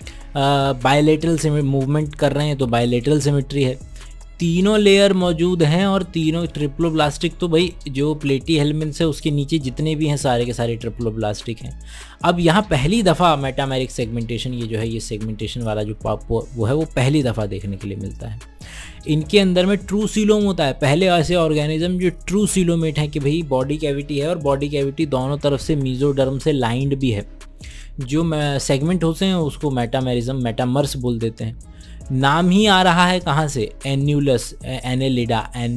बायलेटरल मूवमेंट कर रहे हैं तो बायलेटरल सिमेट्री है। 3 लेयर मौजूद हैं और तीनों ट्रिप्लोब्लास्टिक, तो भाई जो प्लेटी हेलमिन्स है उसके नीचे जितने भी हैं सारे के सारे ट्रिप्लोब्लास्टिक हैं। अब यहाँ पहली दफ़ा मेटामेरिक सेगमेंटेशन, ये जो है ये सेगमेंटेशन वाला जो वो है वो पहली दफ़ा देखने के लिए मिलता है। इनके अंदर में ट्रू सीलोम होता है, पहले ऐसे ऑर्गेनिज्म जो ट्रू सीलोमेट है कि भाई बॉडी कैविटी है और बॉडी कैविटी दोनों तरफ से मीजोडर्म से लाइंड भी है। जो सेगमेंट होते हैं उसको मेटामर्स बोल देते हैं। नाम ही आ रहा है कहाँ से, एन्यूलस, एनेलिडा,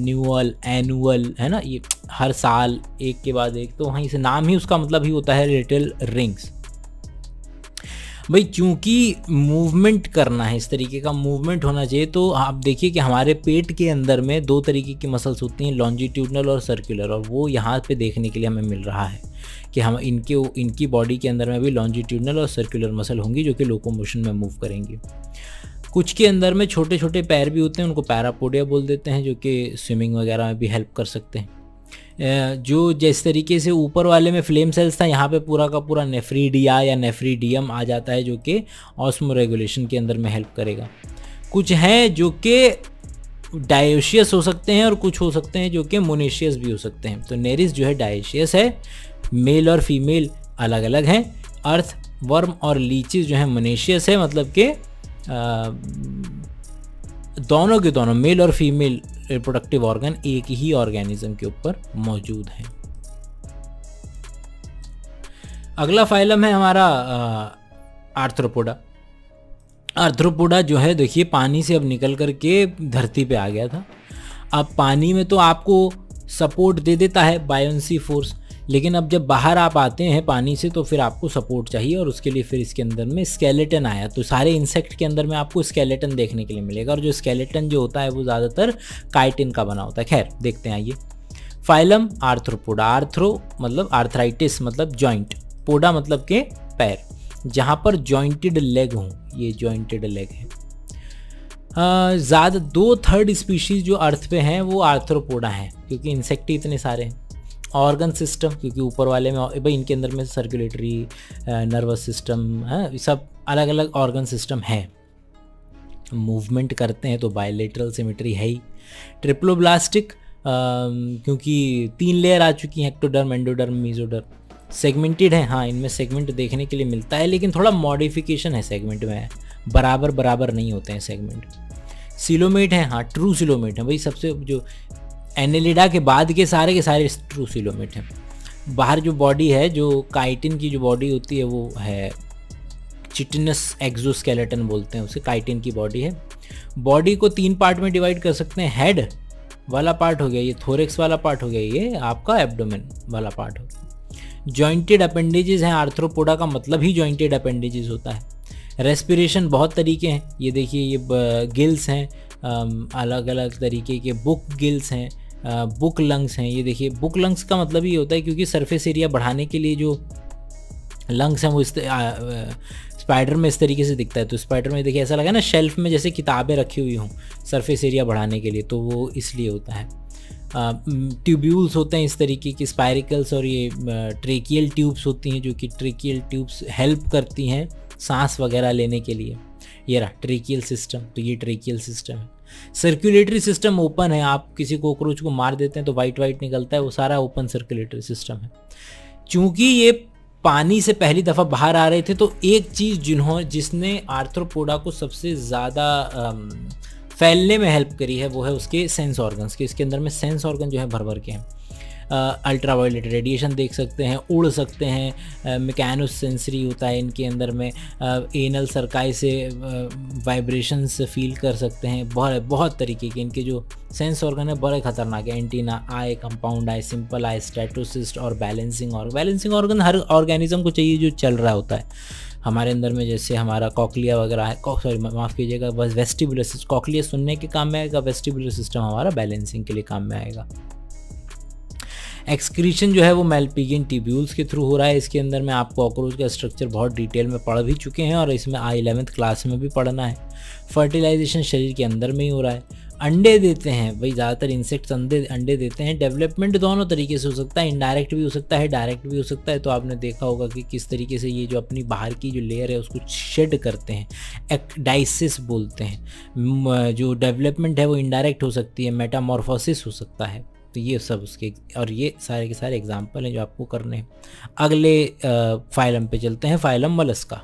एनुअल है ना, ये हर साल एक के बाद एक, तो वहीं से नाम ही उसका मतलब ही होता है लिटिल रिंग्स। भाई चूंकि मूवमेंट करना है, इस तरीके का मूवमेंट होना चाहिए, तो आप देखिए कि हमारे पेट के अंदर में 2 तरीके की मसल्स होती हैं, लॉन्जिट्यूडनल और सर्कुलर, और वो यहाँ पे देखने के लिए हमें मिल रहा है कि हम इनकी बॉडी के अंदर में भी लॉन्जिट्यूडनल और सर्कुलर मसल होंगी जो कि लोकोमोशन में मूव करेंगी। कुछ के अंदर में छोटे छोटे पैर भी होते हैं, उनको पैरापोडिया बोल देते हैं, जो कि स्विमिंग वगैरह में भी हेल्प कर सकते हैं। जो जिस तरीके से ऊपर वाले में फ्लेम सेल्स था, यहाँ पे पूरा का पूरा नेफ्रीडिया या नेफ्रीडियम आ जाता है, जो कि ऑस्मो रेगुलेशन के अंदर में हेल्प करेगा। कुछ हैं जो कि डायोशियस हो सकते हैं और कुछ हो सकते हैं जो कि मोनेशियस भी हो सकते हैं। तो नेरिस जो है डायोशियस है, मेल और फीमेल अलग अलग हैं। अर्थ वर्म और लीचीज जो है मोनेशियस है, मतलब कि दोनों के दोनों मेल और फीमेल रिप्रोडक्टिव ऑर्गन एक ही ऑर्गेनिज्म के ऊपर मौजूद हैं। अगला फाइलम है हमारा आर्थ्रोपोडा। आर्थ्रोपोडा जो है देखिए पानी से अब निकल करके धरती पे आ गया था। अब पानी में तो आपको सपोर्ट दे देता है बायोन्सी फोर्स, लेकिन अब जब बाहर आप आते हैं पानी से तो फिर आपको सपोर्ट चाहिए, और उसके लिए फिर इसके अंदर में स्केलेटन आया। तो सारे इंसेक्ट के अंदर में आपको स्केलेटन देखने के लिए मिलेगा, और जो स्केलेटन जो होता है वो ज़्यादातर काइटिन का बना होता है। खैर देखते हैं आइए। Phylum arthropoda. आर्थ्रो मतलब आर्थराइटिस मतलब जॉइंट, पोडा मतलब के पैर, जहाँ पर जॉइंटेड लेग हों, ये जॉइंटेड लेग है। ज़्यादा 2/3 स्पीशीज़ जो अर्थ पे हैं वो आर्थ्रोपोडा हैं, क्योंकि इंसेक्ट ही इतने सारे हैं। ऑर्गन सिस्टम, क्योंकि ऊपर वाले में भाई इनके अंदर में सर्कुलेटरी, नर्वस सिस्टम है, सब अलग अलग ऑर्गन सिस्टम है। मूवमेंट करते हैं तो बायलेटरल सिमेट्री है ही। ट्रिप्लोब्लास्टिक, क्योंकि 3 लेयर आ चुकी हैं, एक्टोडर्म, एंडोडर्म, मेसोडर्म। सेगमेंटेड है, हाँ इनमें सेगमेंट देखने के लिए मिलता है, लेकिन थोड़ा मॉडिफिकेशन है सेगमेंट में, बराबर बराबर नहीं होते हैं सेगमेंट। सिलोमेट है, हाँ ट्रू सिलोमेट है भाई, सबसे जो एनेलिडा के बाद के सारे ट्रू सिलोमेट हैं। बाहर जो बॉडी है, जो काइटिन की जो बॉडी होती है वो है चिटिनस एक्सोस्केलेटन बोलते हैं उसे, काइटिन की बॉडी है। बॉडी को 3 पार्ट में डिवाइड कर सकते हैं। हेड वाला पार्ट हो गया ये, थोरेक्स वाला पार्ट हो गया ये आपका एब्डोमेन वाला पार्ट हो गया। जॉइंटेड अपेंडेजेस हैं, आर्थ्रोपोडा का मतलब ही जॉइंटेड अपेंडेजेस होता है। रेस्पिरेशन बहुत तरीके हैं, ये देखिए ये गिल्स हैं, अलग अलग तरीके के बुक गिल्स हैं, बुक लंग्स हैं। ये देखिए बुक लंग्स का मतलब ये होता है क्योंकि सरफेस एरिया बढ़ाने के लिए जो लंग्स हैं वो स्पाइडर में इस तरीके से दिखता है। तो स्पाइडर में देखिए ऐसा लगा ना शेल्फ में जैसे किताबें रखी हुई हों सरफेस एरिया बढ़ाने के लिए, तो वो इसलिए होता है। ट्यूब्यूल्स होते हैं इस तरीके की, स्पायरिकल्स, और ये ट्रेकियल ट्यूब्स होती हैं जो कि ट्रेकियल ट्यूब्स हेल्प करती हैं सांस वगैरह लेने के लिए। ये रहा ट्रेकियल सिस्टम, तो ये ट्रेकियल सिस्टम है। सर्कुलेटरी सिस्टम ओपन है, आप किसी कॉकरोच को मार देते हैं तो वाइट निकलता है, वो सारा ओपन सर्कुलेटरी सिस्टम है। चूँकि ये पानी से पहली दफ़ा बाहर आ रहे थे तो एक चीज़ जिसने आर्थ्रोपोडा को सबसे ज़्यादा फैलने में हेल्प करी है वो है उसके सेंस ऑर्गन्स के। इसके अंदर में सेंस ऑर्गन जो है भर भर के हैं। अल्ट्रावायलेट रेडिएशन देख सकते हैं, उड़ सकते हैं, मैकेनो सेंसरी होता है इनके अंदर में, एनल सर्काई से वाइब्रेशंस फील कर सकते हैं। बहुत तरीके के इनके जो सेंस ऑर्गन है बड़े खतरनाक है। Antenna, eye, compound eye, simple eye, statocyst और बैलेंसिंग ऑर्गन। बैलेंसिंग ऑर्गन हर ऑर्गेनिज्म को चाहिए जो चल रहा होता है हमारे अंदर में, जैसे हमारा कॉकलिया वगैरह है, सॉरी माफ़ कीजिएगा, बस वेस्टिबुलर सिस्टम, कॉकलिया सुनने के काम में आएगा, वेस्टिबुलर सिस्टम हमारा बैलेंसिंग के लिए काम में आएगा। एक्सक्रीशन जो है वो मेलपिगियन ट्यूब्यूल्स के थ्रू हो रहा है। इसके अंदर में आप कॉकरोच का स्ट्रक्चर बहुत डिटेल में पढ़ भी चुके हैं और इसमें 11th क्लास में भी पढ़ना है। फर्टिलाइजेशन शरीर के अंदर में ही हो रहा है। अंडे देते हैं भाई, ज़्यादातर इंसेक्ट्स अंडे देते हैं। डेवलपमेंट दोनों तरीके से हो सकता है, इनडायरेक्ट भी हो सकता है, डायरेक्ट भी हो सकता है। तो आपने देखा होगा कि किस तरीके से ये जो अपनी बाहर की जो लेयर है उसको शेड करते हैं, एक्डाइसिस बोलते हैं। जो डेवलपमेंट है वो इनडायरेक्ट हो सकती है, मेटामॉर्फोसिस हो सकता है। तो ये सब उसके, और ये सारे के सारे एग्जाम्पल हैं जो आपको करने हैं। अगले फाइलम पे चलते हैं, फाइलम मोलस्का।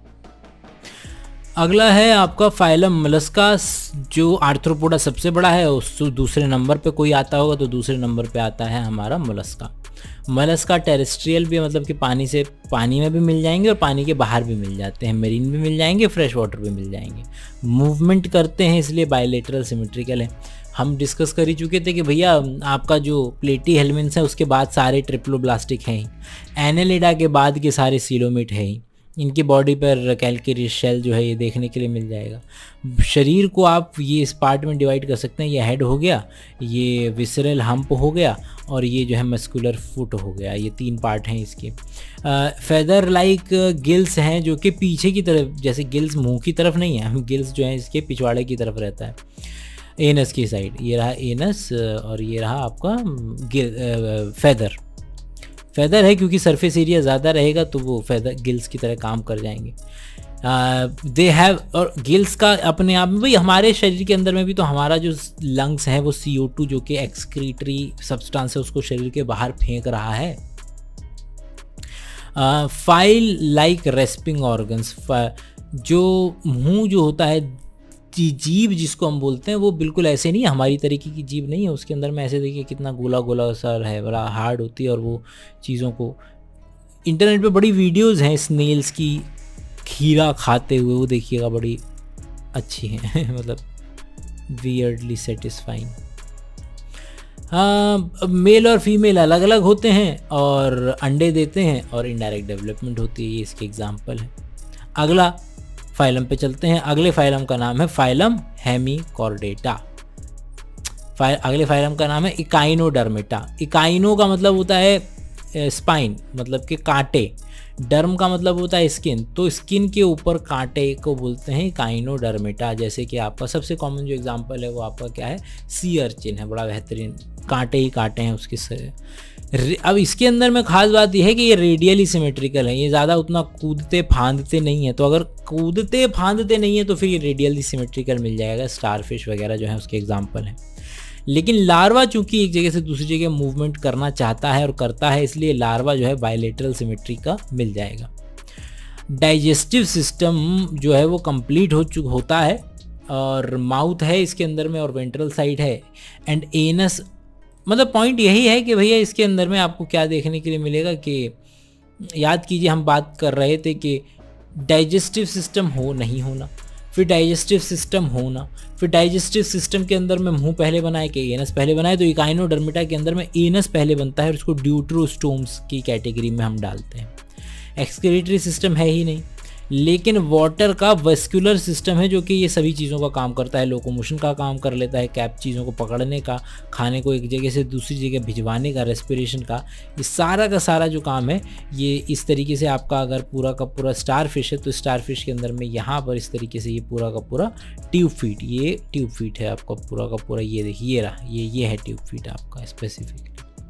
अगला है आपका फाइलम मोलस्का, जो आर्थ्रोपोडा सबसे बड़ा है। उस दूसरे नंबर पे कोई आता होगा तो दूसरे नंबर पे आता है हमारा मोलस्का। मोलस्का टेरेस्ट्रियल भी, मतलब कि पानी में भी मिल जाएंगे और पानी के बाहर भी मिल जाते हैं, मेरीन भी मिल जाएंगे, फ्रेश वाटर भी मिल जाएंगे। मूवमेंट करते हैं इसलिए बायलेटरल सिमेट्रिकल है। हम डिस्कस कर ही चुके थे कि भैया आपका जो प्लेटी हेलमिन्स है उसके बाद सारे ट्रिप्लोब्लास्टिक हैं ही, एनेलिडा के बाद के सारे सीलोमेट हैं ही, इनकी बॉडी पर कैल्केरियस शेल जो है ये देखने के लिए मिल जाएगा। शरीर को आप ये इस पार्ट में डिवाइड कर सकते हैं, ये हेड हो गया, ये विसरल हम्प हो गया, और ये जो है मस्कुलर फुट हो गया। ये 3 पार्ट हैं इसके। फेदर लाइक गिल्स हैं जो कि पीछे की तरफ, जैसे गिल्स मुंह की तरफ नहीं है, गिल्स जो है इसके पिछवाड़े की तरफ रहता है, एनस की साइड। ये रहा एनस और ये रहा आपका फेदर। फेदर है क्योंकि सरफेस एरिया ज़्यादा रहेगा तो वो फेदर गिल्स की तरह काम कर जाएंगे। दे हैव, और गिल्स का अपने आप में भाई हमारे शरीर के अंदर में भी तो हमारा जो लंग्स है वो CO2 जो कि एक्सक्रीटरी सब्सटेंस है उसको शरीर के बाहर फेंक रहा है। फाइल लाइक रेस्पिंग ऑर्गन्स, जो मुंह जो होता है, जीभ जिसको हम बोलते हैं, वो बिल्कुल ऐसे नहीं है, हमारी तरीके की जीभ नहीं है। उसके अंदर में ऐसे देखिए कितना गोला गोला सा है, बड़ा हार्ड होती है। और वो चीज़ों को इंटरनेट पे बड़ी वीडियोस हैं स्नेल्स की खीरा खाते हुए, वो देखिएगा बड़ी अच्छी हैं मतलब वियर्डली सेटिस्फाइंग। हाँ, मेल और फीमेल अलग अलग होते हैं और अंडे देते हैं और इनडायरेक्ट डेवलपमेंट होती है, ये इसके एग्जाम्पल है। अगला फाइलम पे चलते हैं। अगले फाइलम का नाम है फाइलम हेमिकॉर्डेटा। अगले फाइलम का नाम है इकाइनोडर्मेटा। इकाइनो का मतलब होता है स्पाइन, मतलब कि कांटे। डर्म का मतलब होता है स्किन, तो स्किन के ऊपर कांटे को बोलते हैं इकाइनोडर्मेटा। जैसे कि आपका सबसे कॉमन जो एग्जांपल है वो आपका क्या है, सी अर्चिन है, बड़ा बेहतरीन, कांटे ही कांटे हैं उसके से। अब इसके अंदर में खास बात यह है कि ये रेडियली सिमेट्रिकल है, ये ज़्यादा उतना कूदते फांदते नहीं है। तो अगर कूदते फांदते नहीं है तो फिर ये रेडियली सिमेट्रिकल मिल जाएगा। स्टारफिश वगैरह जो है उसके एग्जाम्पल हैं। लेकिन लार्वा चूंकि एक जगह से दूसरी जगह मूवमेंट करना चाहता है और करता है, इसलिए लार्वा जो है बायलेटरल सिमेट्री का मिल जाएगा। डाइजेस्टिव सिस्टम जो है वो कंप्लीट होता है, और माउथ है इसके अंदर में और वेंट्रल साइड है, एंड एनस। मतलब पॉइंट यही है कि भैया इसके अंदर में आपको क्या देखने के लिए मिलेगा कि याद कीजिए हम बात कर रहे थे कि डाइजेस्टिव सिस्टम हो नहीं होना, फिर डाइजेस्टिव सिस्टम होना, फिर डाइजेस्टिव सिस्टम के अंदर में मुंह पहले बनाए कि एनस पहले बनाए, तो इकाइनोडर्मेटा के अंदर में एनस पहले बनता है और उसको ड्यूट्रोस्टोम्स की कैटेगरी में हम डालते हैं। एक्सक्रीटरी सिस्टम है ही नहीं, लेकिन वाटर का वेस्कुलर सिस्टम है जो कि ये सभी चीज़ों का काम करता है, लोकोमोशन का काम कर लेता है, कैप चीज़ों को पकड़ने का, खाने को एक जगह से दूसरी जगह भिजवाने का, रेस्पिरेशन का, ये सारा का सारा जो काम है ये इस तरीके से आपका अगर पूरा का पूरा स्टारफिश है तो स्टारफिश के अंदर में यहाँ पर इस तरीके से ये पूरा का पूरा ट्यूब फीट, ये ट्यूब फीट है आपका पूरा का पूरा, ये देखिए ये रहा, ये है ट्यूब फीट आपका स्पेसिफिक।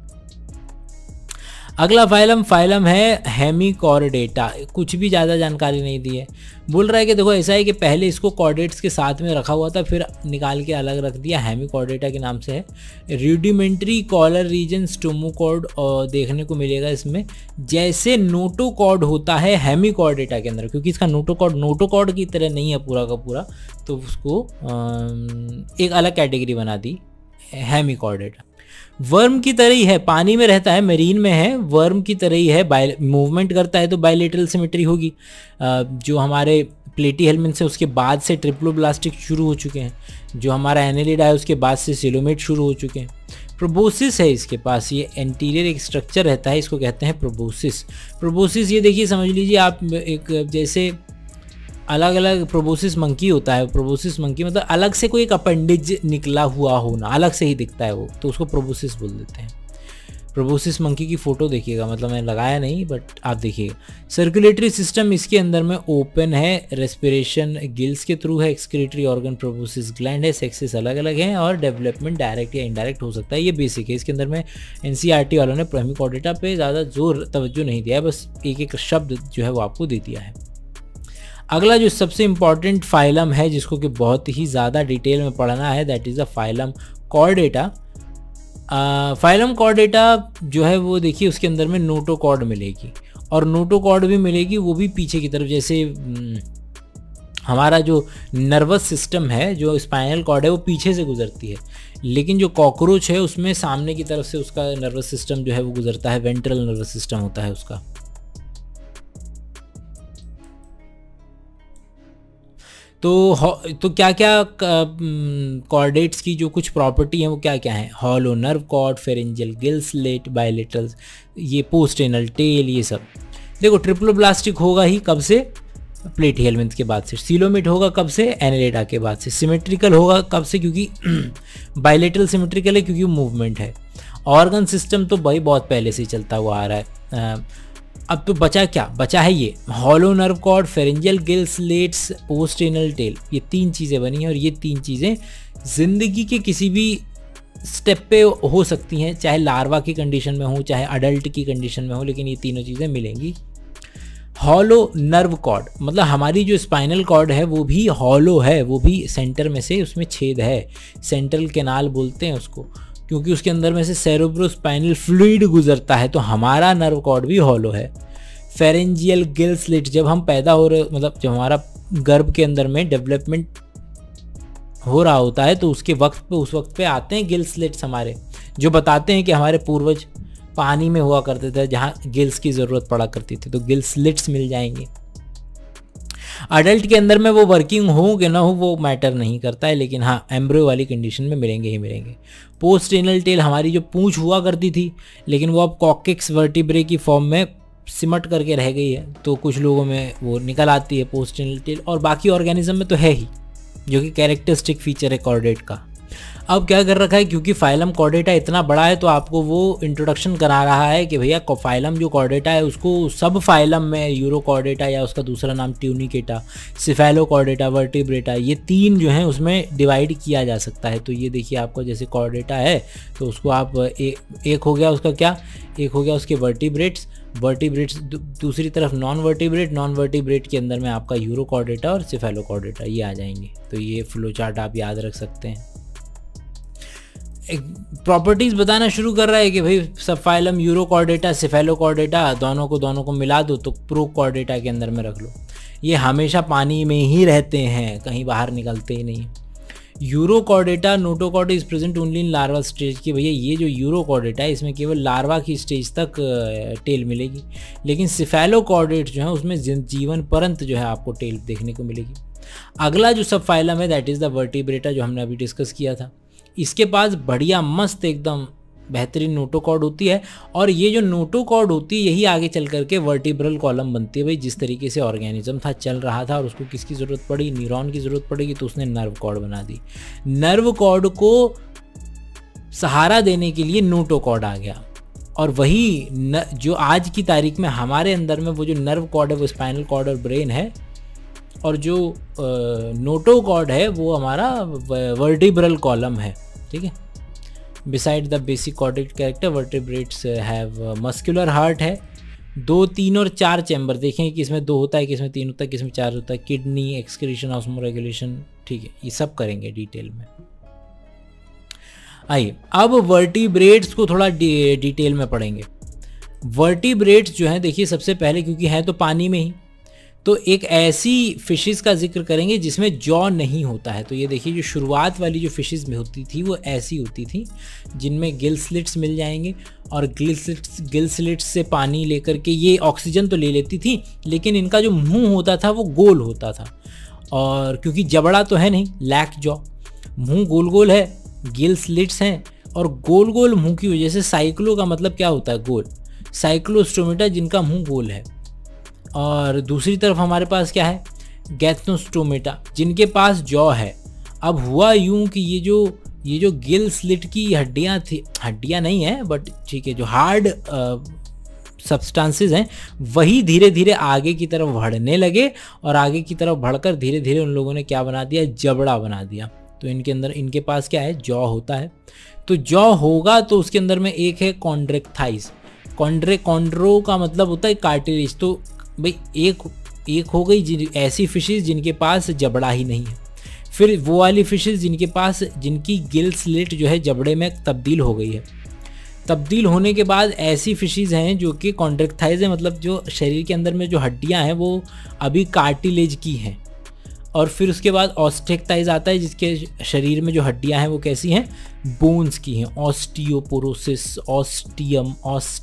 अगला फाइलम है हेमिकॉर्डेटा। कुछ भी ज़्यादा जानकारी नहीं दी है, बोल रहा है कि देखो ऐसा है कि पहले इसको कॉर्डेट्स के साथ में रखा हुआ था, फिर निकाल के अलग रख दिया, हेमिकॉर्डेटा के नाम से है। रूडिमेंट्री कॉलर रीजन स्टोमोकॉर्ड और देखने को मिलेगा इसमें, जैसे नोटोकॉर्ड होता है हेमिकॉर्डेटा के अंदर, क्योंकि इसका नोटोकॉर्ड की तरह नहीं है पूरा का पूरा, तो उसको एक अलग कैटेगरी बना दी हेमिकॉर्डेटा। वर्म की तरह ही है, पानी में रहता है, मरीन में है, वर्म की तरह ही है, मूवमेंट करता है तो बायलेटरल सिमेट्री होगी। जो हमारे प्लेटीहेल्मिन्थ्स है उसके बाद से ट्रिप्लोब्लास्टिक शुरू हो चुके हैं, जो हमारा एनेलिडा है उसके बाद से सेलोमेट शुरू हो चुके हैं। प्रोबोसिस है इसके पास, ये एंटीरियर एक स्ट्रक्चर रहता है, इसको कहते हैं प्रोबोसिस। ये देखिए समझ लीजिए आप, एक जैसे अलग अलग प्रोबोसिस मंकी होता है, प्रोबोसिस मंकी मतलब अलग से कोई एक अपेंडेज निकला हुआ होना, अलग से ही दिखता है वो, तो उसको प्रोबोसिस बोल देते हैं। प्रोबोसिस मंकी की फ़ोटो देखिएगा, मतलब मैं लगाया नहीं बट आप देखिएगा। सर्कुलेटरी सिस्टम इसके अंदर में ओपन है, रेस्पिरेशन गिल्स के थ्रू है, एक्सक्रीटरी ऑर्गन प्रोबोसिस ग्लैंड है, सेक्सेस अलग अलग हैं, और डेवलपमेंट डायरेक्ट या इनडायरेक्ट हो सकता है। ये बेसिक है, इसके अंदर में NCERT वालों ने हेमिकॉर्डेटा पे ज़्यादा जोर तवज्जो नहीं दिया है, बस एक एक शब्द जो है वो आपको दे दिया है। अगला जो सबसे इम्पॉर्टेंट फाइलम है जिसको कि बहुत ही ज़्यादा डिटेल में पढ़ना है, that is the phylum chordata. Phylum chordata जो है वो देखिए उसके अंदर में नोटोकॉर्ड मिलेगी, और नोटोकॉर्ड भी मिलेगी, वो भी पीछे की तरफ, जैसे हमारा जो नर्वस सिस्टम है, जो स्पाइनल कॉर्ड है वो पीछे से गुजरती है, लेकिन जो कॉकरोच है उसमें सामने की तरफ से उसका नर्वस सिस्टम जो है वो गुजरता है, वेंट्रल नर्वस सिस्टम होता है उसका। तो क्या क्या कॉर्डेट्स की जो कुछ प्रॉपर्टी हैं वो क्या क्या हैं, hollow nerve cord, pharyngeal gill slit, bilateral, ये पोस्ट एनल टेल, ये सब। देखो ट्रिप्लोब्लास्टिक होगा ही कब से, प्लेटिहेल्मिन्थ के बाद से। सीलोमेट होगा कब से, एनेलिडा के बाद से। सिमेट्रिकल होगा कब से, क्योंकि बायलेटरल सिमेट्रिकल है क्योंकि मूवमेंट है। ऑर्गन सिस्टम तो भाई बहुत पहले से ही चलता हुआ आ रहा है। अब तो बचा क्या, बचा है ये hollow nerve cord, pharyngeal gill slits, post anal tail, ये 3 चीज़ें बनी हैं। और ये 3 चीज़ें ज़िंदगी के किसी भी स्टेप पे हो सकती हैं, चाहे लार्वा की कंडीशन में हो चाहे अडल्ट की कंडीशन में हो, लेकिन ये तीनों चीज़ें मिलेंगी। हॉलो नर्व कॉर्ड मतलब हमारी जो स्पाइनल कॉर्ड है वो भी हॉलो है, वो भी सेंटर में से उसमें छेद है, सेंट्रल कैनाल बोलते हैं उसको, क्योंकि उसके अंदर में से सेरेब्रोस्पाइनल फ्लूइड गुजरता है। तो हमारा नर्व कॉर्ड भी हॉलो है। फेरेंजियल गिल स्लिट, जब हम पैदा हो रहे, मतलब जब हमारा गर्भ के अंदर में डेवलपमेंट हो रहा होता है, तो उसके वक्त पे, उस वक्त पे आते हैं गिल स्लिट्स हमारे, जो बताते हैं कि हमारे पूर्वज पानी में हुआ करते थे जहाँ गिल्स की ज़रूरत पड़ा करती थी, तो गिल स्लिट्स मिल जाएंगे। अडल्ट के अंदर में वो वर्किंग हो कि ना हो वो मैटर नहीं करता है, लेकिन हाँ एम्ब्रियो वाली कंडीशन में मिलेंगे ही मिलेंगे। पोस्ट एनल टेल, हमारी जो पूंछ हुआ करती थी, लेकिन वो अब कॉकेक्स वर्टिब्रे की फॉर्म में सिमट करके रह गई है, तो कुछ लोगों में वो निकल आती है पोस्ट एनल टेल, और बाकी ऑर्गेनिज्म में तो है ही, जो कि कैरेक्टरिस्टिक फीचर है कॉर्डेट का। अब क्या कर रखा है, क्योंकि फाइलम कॉर्डेटा इतना बड़ा है, तो आपको वो इंट्रोडक्शन करा रहा है कि भैया फाइलम जो कॉर्डेटा है उसको सब फाइलम में यूरोकॉर्डेटा या उसका दूसरा नाम ट्यूनिकेटा, सिफेलोकॉर्डेटा, वर्टिब्रेटा, ये 3 जो हैं उसमें डिवाइड किया जा सकता है। तो ये देखिए आपको जैसे कॉर्डेटा है तो उसको आप एक हो गया उसका क्या, एक हो गया उसके वर्टिब्रेट्स, दूसरी तरफ नॉन वर्टिब्रेट के अंदर में आपका यूरोकॉर्डेटा और सिफेलोकॉर्डेटा ये आ जाएंगे। तो ये फ्लो चार्ट आप याद रख सकते हैं। प्रॉपर्टीज़ बताना शुरू कर रहा है कि भाई सब फाइलम यूरोकॉर्डेटा सिफेलोकॉर्डेटा दोनों को मिला दो तो प्रोकॉर्डेटा के अंदर में रख लो। ये हमेशा पानी में ही रहते हैं, कहीं बाहर निकलते ही नहीं। Urochordata notochord is present only in larva stage की, भैया ये जो यूरोकॉर्डेटा है इसमें केवल लार्वा की स्टेज तक टेल मिलेगी, लेकिन सिफेलोकॉर्डेट जो है उसमें जीवन पर्यंत जो है आपको टेल देखने को मिलेगी। अगला जो सब फाइलम है दैट इज़ द वर्टिब्रेटा, जो हमने अभी डिस्कस किया था। इसके पास बढ़िया मस्त एकदम बेहतरीन नोटोकॉर्ड होती है, और ये जो नोटोकॉर्ड होती है यही आगे चल करके वर्टिब्रल कॉलम बनती है। भाई जिस तरीके से ऑर्गेनिज्म था चल रहा था और उसको किसकी ज़रूरत पड़ी, न्यूरॉन की ज़रूरत पड़ेगी, तो उसने नर्व कॉर्ड बना दी। नर्व कॉर्ड को सहारा देने के लिए नोटोकॉर्ड आ गया, और वही जो आज की तारीख में हमारे अंदर में वो जो नर्व कॉर्ड है वो स्पाइनल कॉर्ड और ब्रेन है, और जो नोटोकॉर्ड है वो हमारा वर्टिब्रल कॉलम है। ठीक है, beside the basic chordate character vertebrates have muscular heart है, 2, 3 और 4 चैम्बर। देखें कि इसमें 2 होता है, किसमें 3 होता है, किसमें 4 होता है। किडनी, एक्सक्रीशन, ऑस्मोरेगुलेशन, ठीक है, ये सब करेंगे डिटेल में। आइए अब वर्टिब्रेट्स को थोड़ा डिटेल में पढ़ेंगे। वर्टिब्रेट्स जो हैं देखिए सबसे पहले, क्योंकि हैं तो पानी में ही, तो एक ऐसी फिशेस का जिक्र करेंगे जिसमें जॉ नहीं होता है। तो ये देखिए जो शुरुआत वाली जो फिशेस में होती थी वो ऐसी होती थी जिनमें गिल स्लिट्स मिल जाएंगे, और गिल स्लिट्स से पानी लेकर के ये ऑक्सीजन तो ले लेती थी, लेकिन इनका जो मुंह होता था वो गोल होता था, और क्योंकि जबड़ा तो है नहीं, लैक जॉ, मुंह गोल गोल है, गिल स्लिट्स हैं, और गोल गोल मुंह की वजह से साइक्लो का मतलब क्या होता है, गोल, साइक्लोस्टोमेटा जिनका मुंह गोल है। और दूसरी तरफ हमारे पास क्या है, गैथ्नोस्टोमेटा जिनके पास जॉ है। अब हुआ यूं कि ये जो गिल स्लिट की हड्डियां थी, हड्डियां नहीं है बट ठीक है, जो हार्ड सब्सटेंसेस हैं वही धीरे धीरे आगे की तरफ बढ़ने लगे, और आगे की तरफ बढ़कर धीरे धीरे उन लोगों ने क्या बना दिया, जबड़ा बना दिया। तो इनके अंदर, इनके पास क्या है, जॉ होता है। तो जॉ होगा तो उसके अंदर में एक है कॉन्ड्रेक्थाइस, कॉन्ड्रो का मतलब होता है कार्टिलेज। तो भाई एक हो गई ऐसी फिशेस जिनके पास जबड़ा ही नहीं है, फिर वो वाली फिशेस जिनकी गिल स्लिट जो है जबड़े में तब्दील हो गई है। तब्दील होने के बाद ऐसी फिशेस हैं जो कि कॉन्ड्रेक्टाइज है, मतलब जो शरीर के अंदर में जो हड्डियां हैं वो अभी कार्टिलेज की हैं। और फिर उसके बाद ऑस्टेक्टाइज आता है जिसके शरीर में जो हड्डियां हैं वो कैसी हैं, बोन्स की हैं, ऑस्टियोपोरोसिस, ऑस्टियम,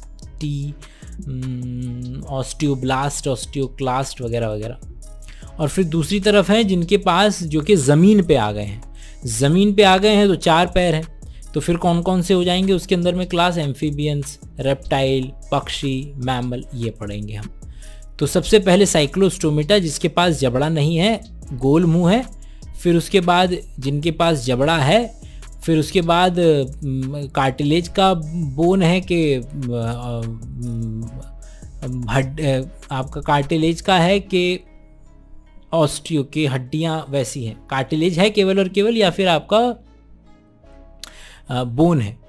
ऑस्टियोब्लास्ट, ऑस्टियोक्लास्ट वगैरह वगैरह। और फिर दूसरी तरफ है जिनके पास जो कि ज़मीन पे आ गए हैं, ज़मीन पे आ गए हैं तो 4 पैर हैं। तो फिर कौन कौन से हो जाएंगे उसके अंदर में क्लास, एम्फीबियंस, रेप्टाइल, पक्षी, मैमल, ये पढ़ेंगे हम। तो सबसे पहले साइक्लोस्टोमेटा, जिसके पास जबड़ा नहीं है, गोल मुंह है। फिर उसके बाद जिनके पास जबड़ा है, फिर उसके बाद कार्टिलेज का बोन है कि आपका कार्टिलेज का है कि ऑस्टियो की हड्डियां वैसी हैं, कार्टिलेज है केवल और केवल, या फिर आपका बोन है।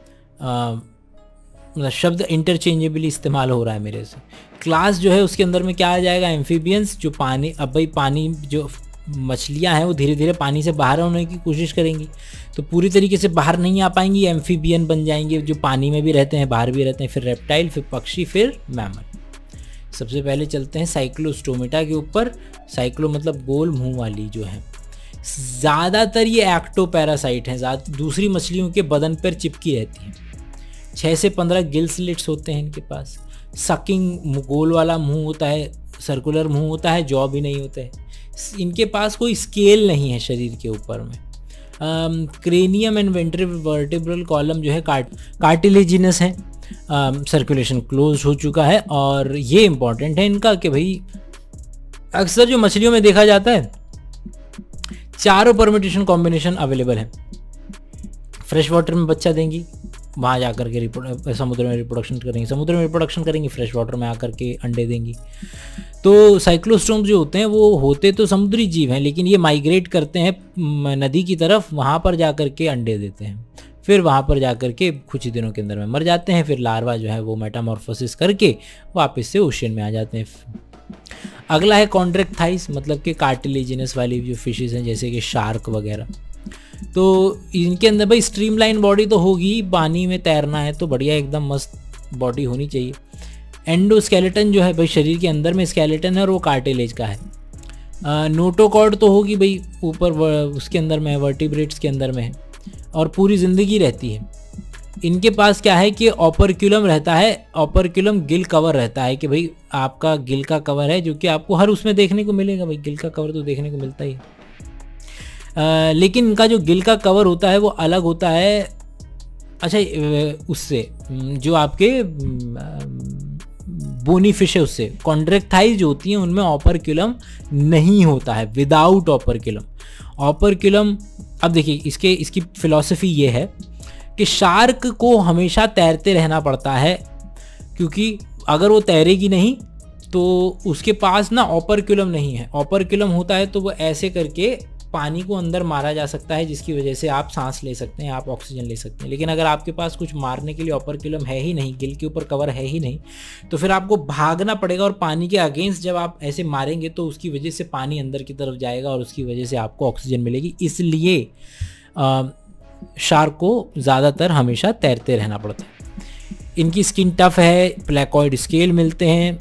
मतलब शब्द इंटरचेंजेबली इस्तेमाल हो रहा है मेरे से। क्लास जो है उसके अंदर में क्या आ जाएगा, एम्फीबियंस, जो पानी, अब भाई पानी जो मछलियां हैं वो धीरे धीरे पानी से बाहर होने की कोशिश करेंगी, तो पूरी तरीके से बाहर नहीं आ पाएंगी, एम्फीबियन बन जाएंगे, जो पानी में भी रहते हैं बाहर भी रहते हैं, फिर रेप्टाइल, फिर पक्षी, फिर मैमल। सबसे पहले चलते हैं साइक्लोस्टोमेटा के ऊपर। साइक्लो मतलब गोल मुंह वाली जो है, ज़्यादातर ये एक्टोपैरासाइट हैं, दूसरी मछलियों के बदन पर चिपकी रहती हैं। 6 से 15 गिल स्लिट्स होते हैं इनके पास। सकिंग गोल वाला मुंह होता है, सर्कुलर मुंह होता है, जॉ भी नहीं होता है। इनके पास कोई स्केल नहीं है शरीर के ऊपर में। क्रेनियम एंड वर्टिब्रल कॉलम जो है कार्टिलेजिनस है। सर्कुलेशन क्लोज हो चुका है। और ये इंपॉर्टेंट है इनका कि भाई अक्सर जो मछलियों में देखा जाता है, चारों परम्यूटेशन कॉम्बिनेशन अवेलेबल है। फ्रेश वाटर में बच्चा देंगी, वहाँ जा कर के समुद्र में रिप्रोडक्शन करेंगी, समुद्र में रिप्रोडक्शन करेंगी, फ्रेश वाटर में आकर के अंडे देंगी। तो साइक्लोस्टोम जो होते हैं वो होते तो समुद्री जीव हैं, लेकिन ये माइग्रेट करते हैं नदी की तरफ, वहाँ पर जा कर के अंडे देते हैं, फिर वहाँ पर जा कर के कुछ ही दिनों के अंदर में मर जाते हैं। फिर लार्वा जो है वो मेटामॉर्फोसिस करके वापस से ओशियन में आ जाते हैं। अगला है कॉन्ट्रैक्टाइल्स, मतलब कि कार्टिलेजिनस वाली जो फिशेस हैं जैसे कि शार्क वगैरह। तो इनके अंदर भाई स्ट्रीमलाइन बॉडी तो होगी, पानी में तैरना है तो बढ़िया एकदम मस्त बॉडी होनी चाहिए। एंडोस्केलेटन जो है भाई शरीर के अंदर में स्केलेटन है और वो कार्टिलेज का है। नोटोकॉर्ड तो होगी भाई ऊपर उसके अंदर में है, वर्टिब्रेट्स के अंदर में है, और पूरी ज़िंदगी रहती है। इनके पास क्या है कि ऑपरक्यूलम रहता है, ऑपरक्यूलम गिल कवर रहता है कि भाई आपका गिल का कवर है, जो कि आपको हर उसमें देखने को मिलेगा। भाई गिल का कवर तो देखने को मिलता ही है। लेकिन इनका जो गिल का कवर होता है वो अलग होता है। अच्छा, उससे जो आपके बोनी फिश है उससे कॉन्ट्रैक्टाइल जो होती हैं उनमें ऑपरक्यूलम नहीं होता है, विदाउट ऑपरक्यूलम। ऑपरक्यूलम, अब देखिए इसकी फिलॉसफी ये है कि शार्क को हमेशा तैरते रहना पड़ता है, क्योंकि अगर वो तैरेगी नहीं तो उसके पास ना ऑपरक्यूलम नहीं है। ऑपरक्यूलम होता है तो वो ऐसे करके पानी को अंदर मारा जा सकता है, जिसकी वजह से आप सांस ले सकते हैं, आप ऑक्सीजन ले सकते हैं। लेकिन अगर आपके पास कुछ मारने के लिए ऑपरक्यूलम है ही नहीं, गिल के ऊपर कवर है ही नहीं, तो फिर आपको भागना पड़ेगा, और पानी के अगेंस्ट जब आप ऐसे मारेंगे तो उसकी वजह से पानी अंदर की तरफ जाएगा और उसकी वजह से आपको ऑक्सीजन मिलेगी। इसलिए शार्क को ज़्यादातर हमेशा तैरते रहना पड़ता है। इनकी स्किन टफ है, प्लेकॉइड स्केल मिलते हैं।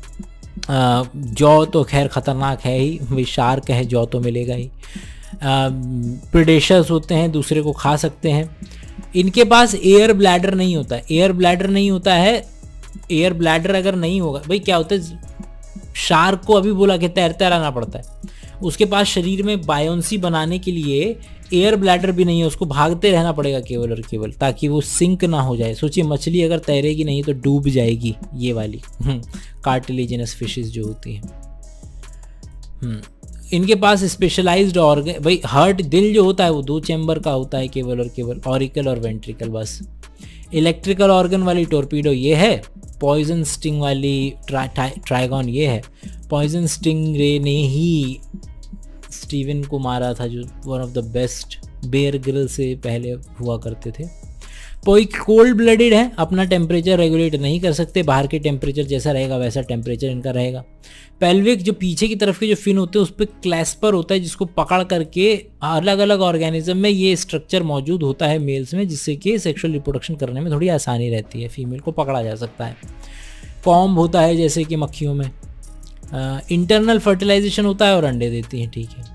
जॉ तो खैर ख़तरनाक है ही, भाई शार्क है, जॉ तो मिलेगा ही। प्रेडेशर्स होते हैं, दूसरे को खा सकते हैं। इनके पास एयर ब्लैडर नहीं होता है। एयर ब्लैडर नहीं होता है, एयर ब्लैडर अगर नहीं होगा, भाई क्या होता है, शार्क को अभी बोला कि तैरता रहना पड़ता है, उसके पास शरीर में बायोन्सी बनाने के लिए एयर ब्लैडर भी नहीं है, उसको भागते रहना पड़ेगा केवल और केवल, ताकि वो सिंक ना हो जाए। सोचिए मछली अगर तैरेगी नहीं तो डूब जाएगी, ये वाली कार्टिलेजिनस फिशेस जो होती हैं। इनके पास स्पेशलाइज्ड ऑर्गन, भाई हार्ट, दिल जो होता है वो 2 चैम्बर का होता है केवल और केवल, ऑरिकल और वेंट्रिकल बस। इलेक्ट्रिकल ऑर्गन वाली टोरपीडो ये है, पॉइजन स्टिंग वाली ट्राइगॉन ये है। पॉइजन स्टिंग रे ने ही स्टीवन को मारा था, जो one of the best Bear Grylls से पहले हुआ करते थे। कोल्ड ब्लडेड है, अपना टेम्परेचर रेगुलेट नहीं कर सकते, बाहर के टेम्परेचर जैसा रहेगा वैसा टेम्परेचर इनका रहेगा। पेल्विक जो पीछे की तरफ के जो फिन होते हैं उस पर क्लैस्पर होता है, जिसको पकड़ करके अलग अलग ऑर्गेनिज्म में ये स्ट्रक्चर मौजूद होता है मेल्स में, जिससे कि सेक्सुअल रिप्रोडक्शन करने में थोड़ी आसानी रहती है, फीमेल को पकड़ा जा सकता है। कॉम्ब होता है जैसे कि मक्खियों में। इंटरनल फर्टिलाइजेशन होता है और अंडे देती हैं, ठीक है।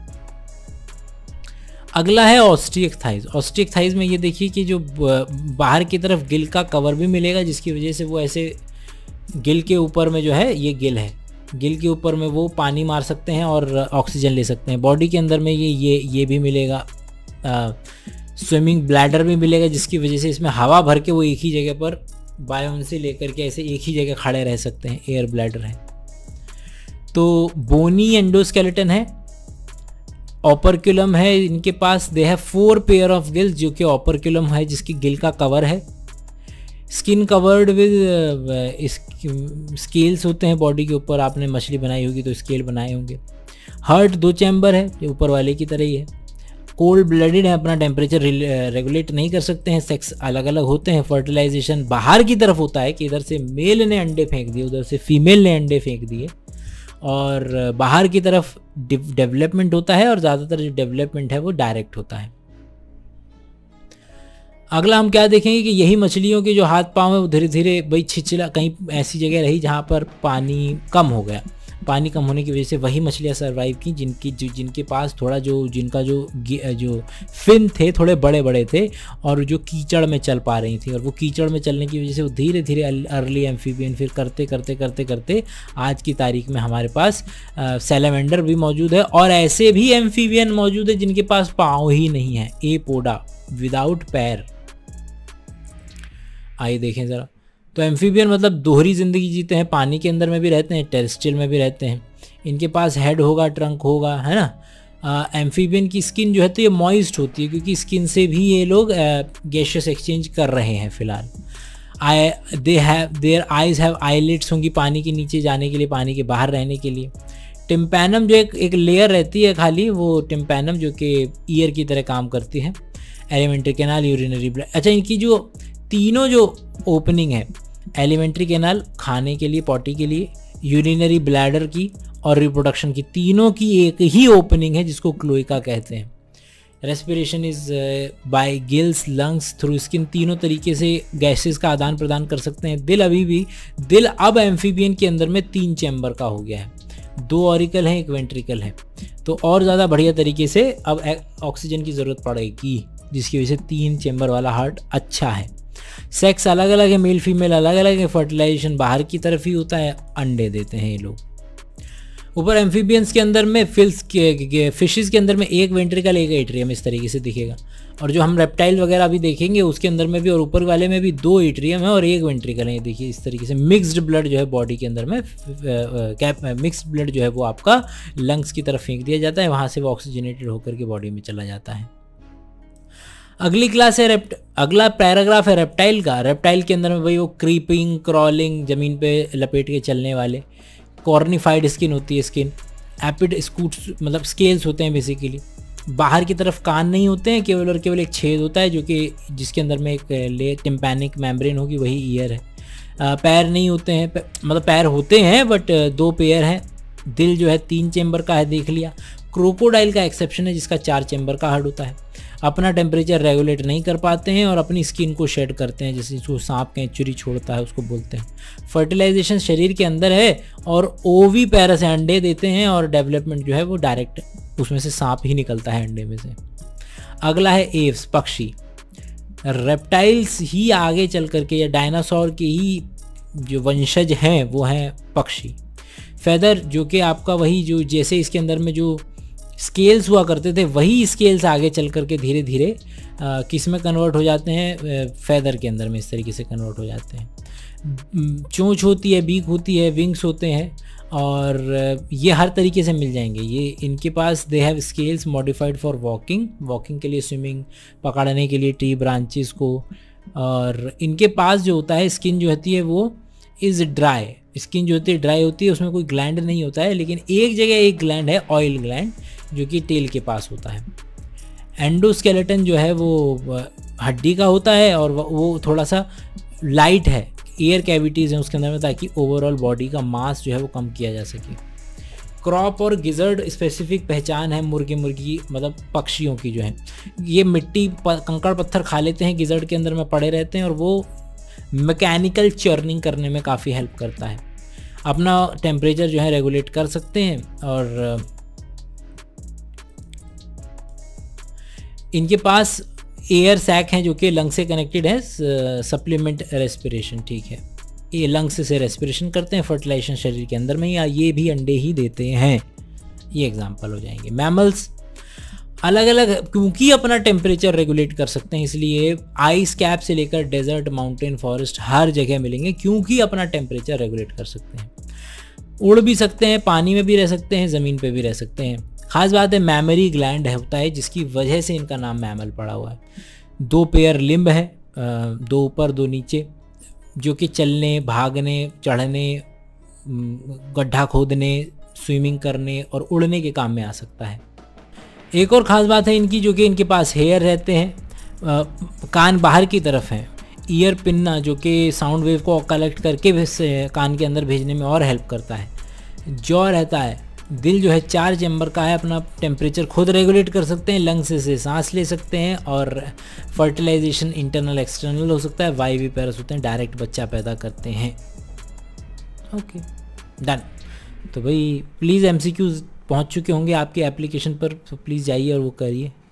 अगला है ऑस्टियक थाइज। ऑस्टियक थाइज में ये देखिए कि जो बाहर की तरफ गिल का कवर भी मिलेगा, जिसकी वजह से वो ऐसे गिल के ऊपर में जो है, ये गिल है, गिल के ऊपर में वो पानी मार सकते हैं और ऑक्सीजन ले सकते हैं। बॉडी के अंदर में ये भी मिलेगा, स्विमिंग ब्लैडर भी मिलेगा, जिसकी वजह से इसमें हवा भर के वो एक ही जगह पर बायोन्सी लेकर के ऐसे एक ही जगह खड़े रह सकते हैं, एयर ब्लैडर है। तो बोनी एंडोस्केलेटन है, ओपरक्यूलम है इनके पास, they have 4 pair of gills, जो कि ओपरक्यूलम है जिसकी गिल का कवर है। स्किन कवर्ड विद स्केल्स होते हैं बॉडी के ऊपर, आपने मछली बनाई होगी तो स्केल बनाए होंगे। हार्ट 2 चैम्बर है जो ऊपर वाले की तरह ही है। कोल्ड ब्लडेड है, अपना टेम्परेचर रेगुलेट नहीं कर सकते हैं। सेक्स अलग अलग होते हैं। फर्टिलाइजेशन बाहर की तरफ होता है कि इधर से मेल ने अंडे फेंक दिए, उधर से फीमेल ने अंडे फेंक दिए, और बाहर की तरफ डेवलपमेंट होता है, और ज़्यादातर जो डेवलपमेंट है वो डायरेक्ट होता है। अगला हम क्या देखेंगे कि यही मछलियों के जो हाथ पांव है वो धीरे धीरे भाई छिछला, कहीं ऐसी जगह रही जहाँ पर पानी कम हो गया, पानी कम होने की वजह से वही मछलियाँ सर्वाइव की जिनके पास थोड़ा जिनका जो फिन थे थोड़े बड़े बड़े थे, और जो कीचड़ में चल पा रही थी, और वो कीचड़ में चलने की वजह से वो धीरे धीरे अर्ली एम्फीबियन, फिर करते करते करते करते आज की तारीख में हमारे पास सैलामेंडर भी मौजूद है, और ऐसे भी एम्फीबियन मौजूद है जिनके पास पाँव ही नहीं है, एपोडा, विदाउट पैर। आइए देखें ज़रा। तो एम्फीबियन मतलब दोहरी ज़िंदगी जीते हैं, पानी के अंदर में भी रहते हैं, टेरेस्ट्रियल में भी रहते हैं। इनके पास हेड होगा, ट्रंक होगा, है ना। एम्फीबियन की स्किन जो है तो ये मॉइस्ट होती है, क्योंकि स्किन से भी ये लोग गैशियस एक्सचेंज कर रहे हैं फ़िलहाल। देयर आइज़ हैव आईलिड्स होंगी पानी के नीचे जाने के लिए, पानी के बाहर रहने के लिए। टिम्पैनम जो एक लेयर रहती है खाली, वो टिम्पैनम जो कि ईयर की तरह काम करती है। Alimentary canal, urinary bladder. अच्छा, इनकी जो तीनों जो ओपनिंग है, एलिमेंट्री कैनाल खाने के लिए, पॉटी के लिए, यूरिनरी ब्लैडर की और रिप्रोडक्शन की, तीनों की एक ही ओपनिंग है जिसको क्लोएका कहते हैं। Respiration is by gills, lungs, through skin, तीनों तरीके से गैसेस का आदान प्रदान कर सकते हैं। दिल अब एम्फीबियन के अंदर में 3 चैम्बर का हो गया है, 2 ऑरिकल हैं, 1 वेंट्रिकल है, तो और ज़्यादा बढ़िया तरीके से अब ऑक्सीजन की ज़रूरत पड़ेगी, जिसकी वजह से 3 चैम्बर वाला हार्ट अच्छा है। सेक्स अलग अलग है, मेल फीमेल अलग अलग है। फर्टिलाइजेशन बाहर की तरफ ही होता है, अंडे देते हैं ये लोग। ऊपर एम्फीबियंस के अंदर में फिशेस के अंदर में 1 वेंट्रिकल, 1 एट्रियम इस तरीके से दिखेगा, और जो हम रेप्टाइल वगैरह अभी देखेंगे उसके अंदर में भी, और ऊपर वाले में भी 2 एट्रियम है और 1 वेंट्रिकल है। ये देखिए इस तरीके से मिक्स्ड ब्लड जो है बॉडी के अंदर में, मिक्स्ड ब्लड जो है वो आपका लंग्स की तरफ फेंक दिया जाता है, वहाँ से वो ऑक्सीजनेटेड होकर के बॉडी में चला जाता है। अगली क्लास है अगला पैराग्राफ है रेप्टाइल का। रेप्टाइल के अंदर में भाई वो क्रीपिंग, क्रॉलिंग, ज़मीन पे लपेट के चलने वाले, कॉर्निफाइड स्किन होती है, स्किन एपिड स्कूट्स मतलब स्केल्स होते हैं बेसिकली। बाहर की तरफ कान नहीं होते हैं, केवल और केवल एक छेद होता है जो कि जिसके अंदर में एक टिम्पैनिक मेम्ब्रेन होगी, वही ईयर है। पैर नहीं होते हैं, मतलब पैर होते हैं बट 2 पेयर हैं। दिल जो है 3 चैम्बर का है, देख लिया। क्रोकोडाइल का एक्सेप्शन है जिसका 4 चैम्बर का हार्ट होता है। अपना टेम्परेचर रेगुलेट नहीं कर पाते हैं और अपनी स्किन को शेड करते हैं, जैसे इसको सांप के चुरी छोड़ता है उसको बोलते हैं। फर्टिलाइजेशन शरीर के अंदर है, और ओवी पैरा से अंडे देते हैं, और डेवलपमेंट जो है वो डायरेक्ट उसमें से सांप ही निकलता है अंडे में से। अगला है एव्स, पक्षी। रेप्टाइल्स ही आगे चल करके या डायनासोर के ही जो वंशज हैं वो हैं पक्षी। फेदर जो कि आपका वही जो जैसे इसके अंदर में जो स्केल्स हुआ करते थे, वही स्केल्स आगे चल करके धीरे धीरे किस में कन्वर्ट हो जाते हैं, फेदर के अंदर में इस तरीके से कन्वर्ट हो जाते हैं। चोंच होती है, बीक होती है, विंग्स होते हैं, और ये हर तरीके से मिल जाएंगे। ये इनके पास they have scales modified for walking के लिए, स्विमिंग, पकड़ने के लिए ट्री ब्रांचेस को। और इनके पास जो होता है स्किन जो होती है वो इज़ ड्राई, स्किन जो होती है ड्राई होती है, उसमें कोई ग्लैंड नहीं होता है, लेकिन एक जगह एक ग्लैंड है, ऑयल ग्लैंड, जो कि टेल के पास होता है। एंडोस्केलेटन जो है वो हड्डी का होता है, और वो थोड़ा सा लाइट है, एयर कैविटीज़ हैं उसके अंदर में, ताकि ओवरऑल बॉडी का मास जो है वो कम किया जा सके। क्रॉप और गिजर्ड स्पेसिफिक पहचान है मुर्गी मतलब पक्षियों की जो है, ये मिट्टी कंकड़ पत्थर खा लेते हैं, गिजर्ड के अंदर में पड़े रहते हैं, और वो मैकेनिकल चर्निंग करने में काफ़ी हेल्प करता है। अपना टेम्परेचर जो है रेगुलेट कर सकते हैं, और इनके पास एयर सैक हैं जो कि लंग से कनेक्टेड है, सप्लीमेंट रेस्पिरेशन, ठीक है, ये लंग्स से रेस्पिरेशन करते हैं। फर्टिलाइजेशन शरीर के अंदर में, या ये भी अंडे ही देते हैं, ये एग्जांपल हो जाएंगे। मैमल्स अलग अलग क्योंकि अपना टेम्परेचर रेगुलेट कर सकते हैं, इसलिए आइस कैप से लेकर डेजर्ट, माउंटेन, फॉरेस्ट हर जगह मिलेंगे, क्योंकि अपना टेम्परेचर रेगुलेट कर सकते हैं। उड़ भी सकते हैं, पानी में भी रह सकते हैं, ज़मीन पे भी रह सकते हैं। ख़ास बात है मैमरी ग्लैंड होता है जिसकी वजह से इनका नाम मैमल पड़ा हुआ है। 2 पेयर लिम्ब है, 2 ऊपर 2 नीचे, जो कि चलने, भागने, चढ़ने, गड्ढा खोदने, स्विमिंग करने और उड़ने के काम में आ सकता है। एक और ख़ास बात है इनकी, जो कि इनके पास हेयर रहते हैं, कान बाहर की तरफ हैं, ईयर पिन्ना जो कि साउंड वेव को कलेक्ट करके कान के अंदर भेजने में और हेल्प करता है। जॉ रहता है, दिल जो है 4 चैम्बर का है, अपना टेम्परेचर खुद रेगुलेट कर सकते हैं, लंग्स से सांस ले सकते हैं, और फर्टिलाइजेशन इंटरनल एक्सटर्नल हो सकता है, वाई पैरस होते हैं, डायरेक्ट बच्चा पैदा करते हैं। Okay done. तो भाई प्लीज़ MCQs पहुंच चुके होंगे आपके एप्लीकेशन पर, तो प्लीज़ जाइए और वो करिए।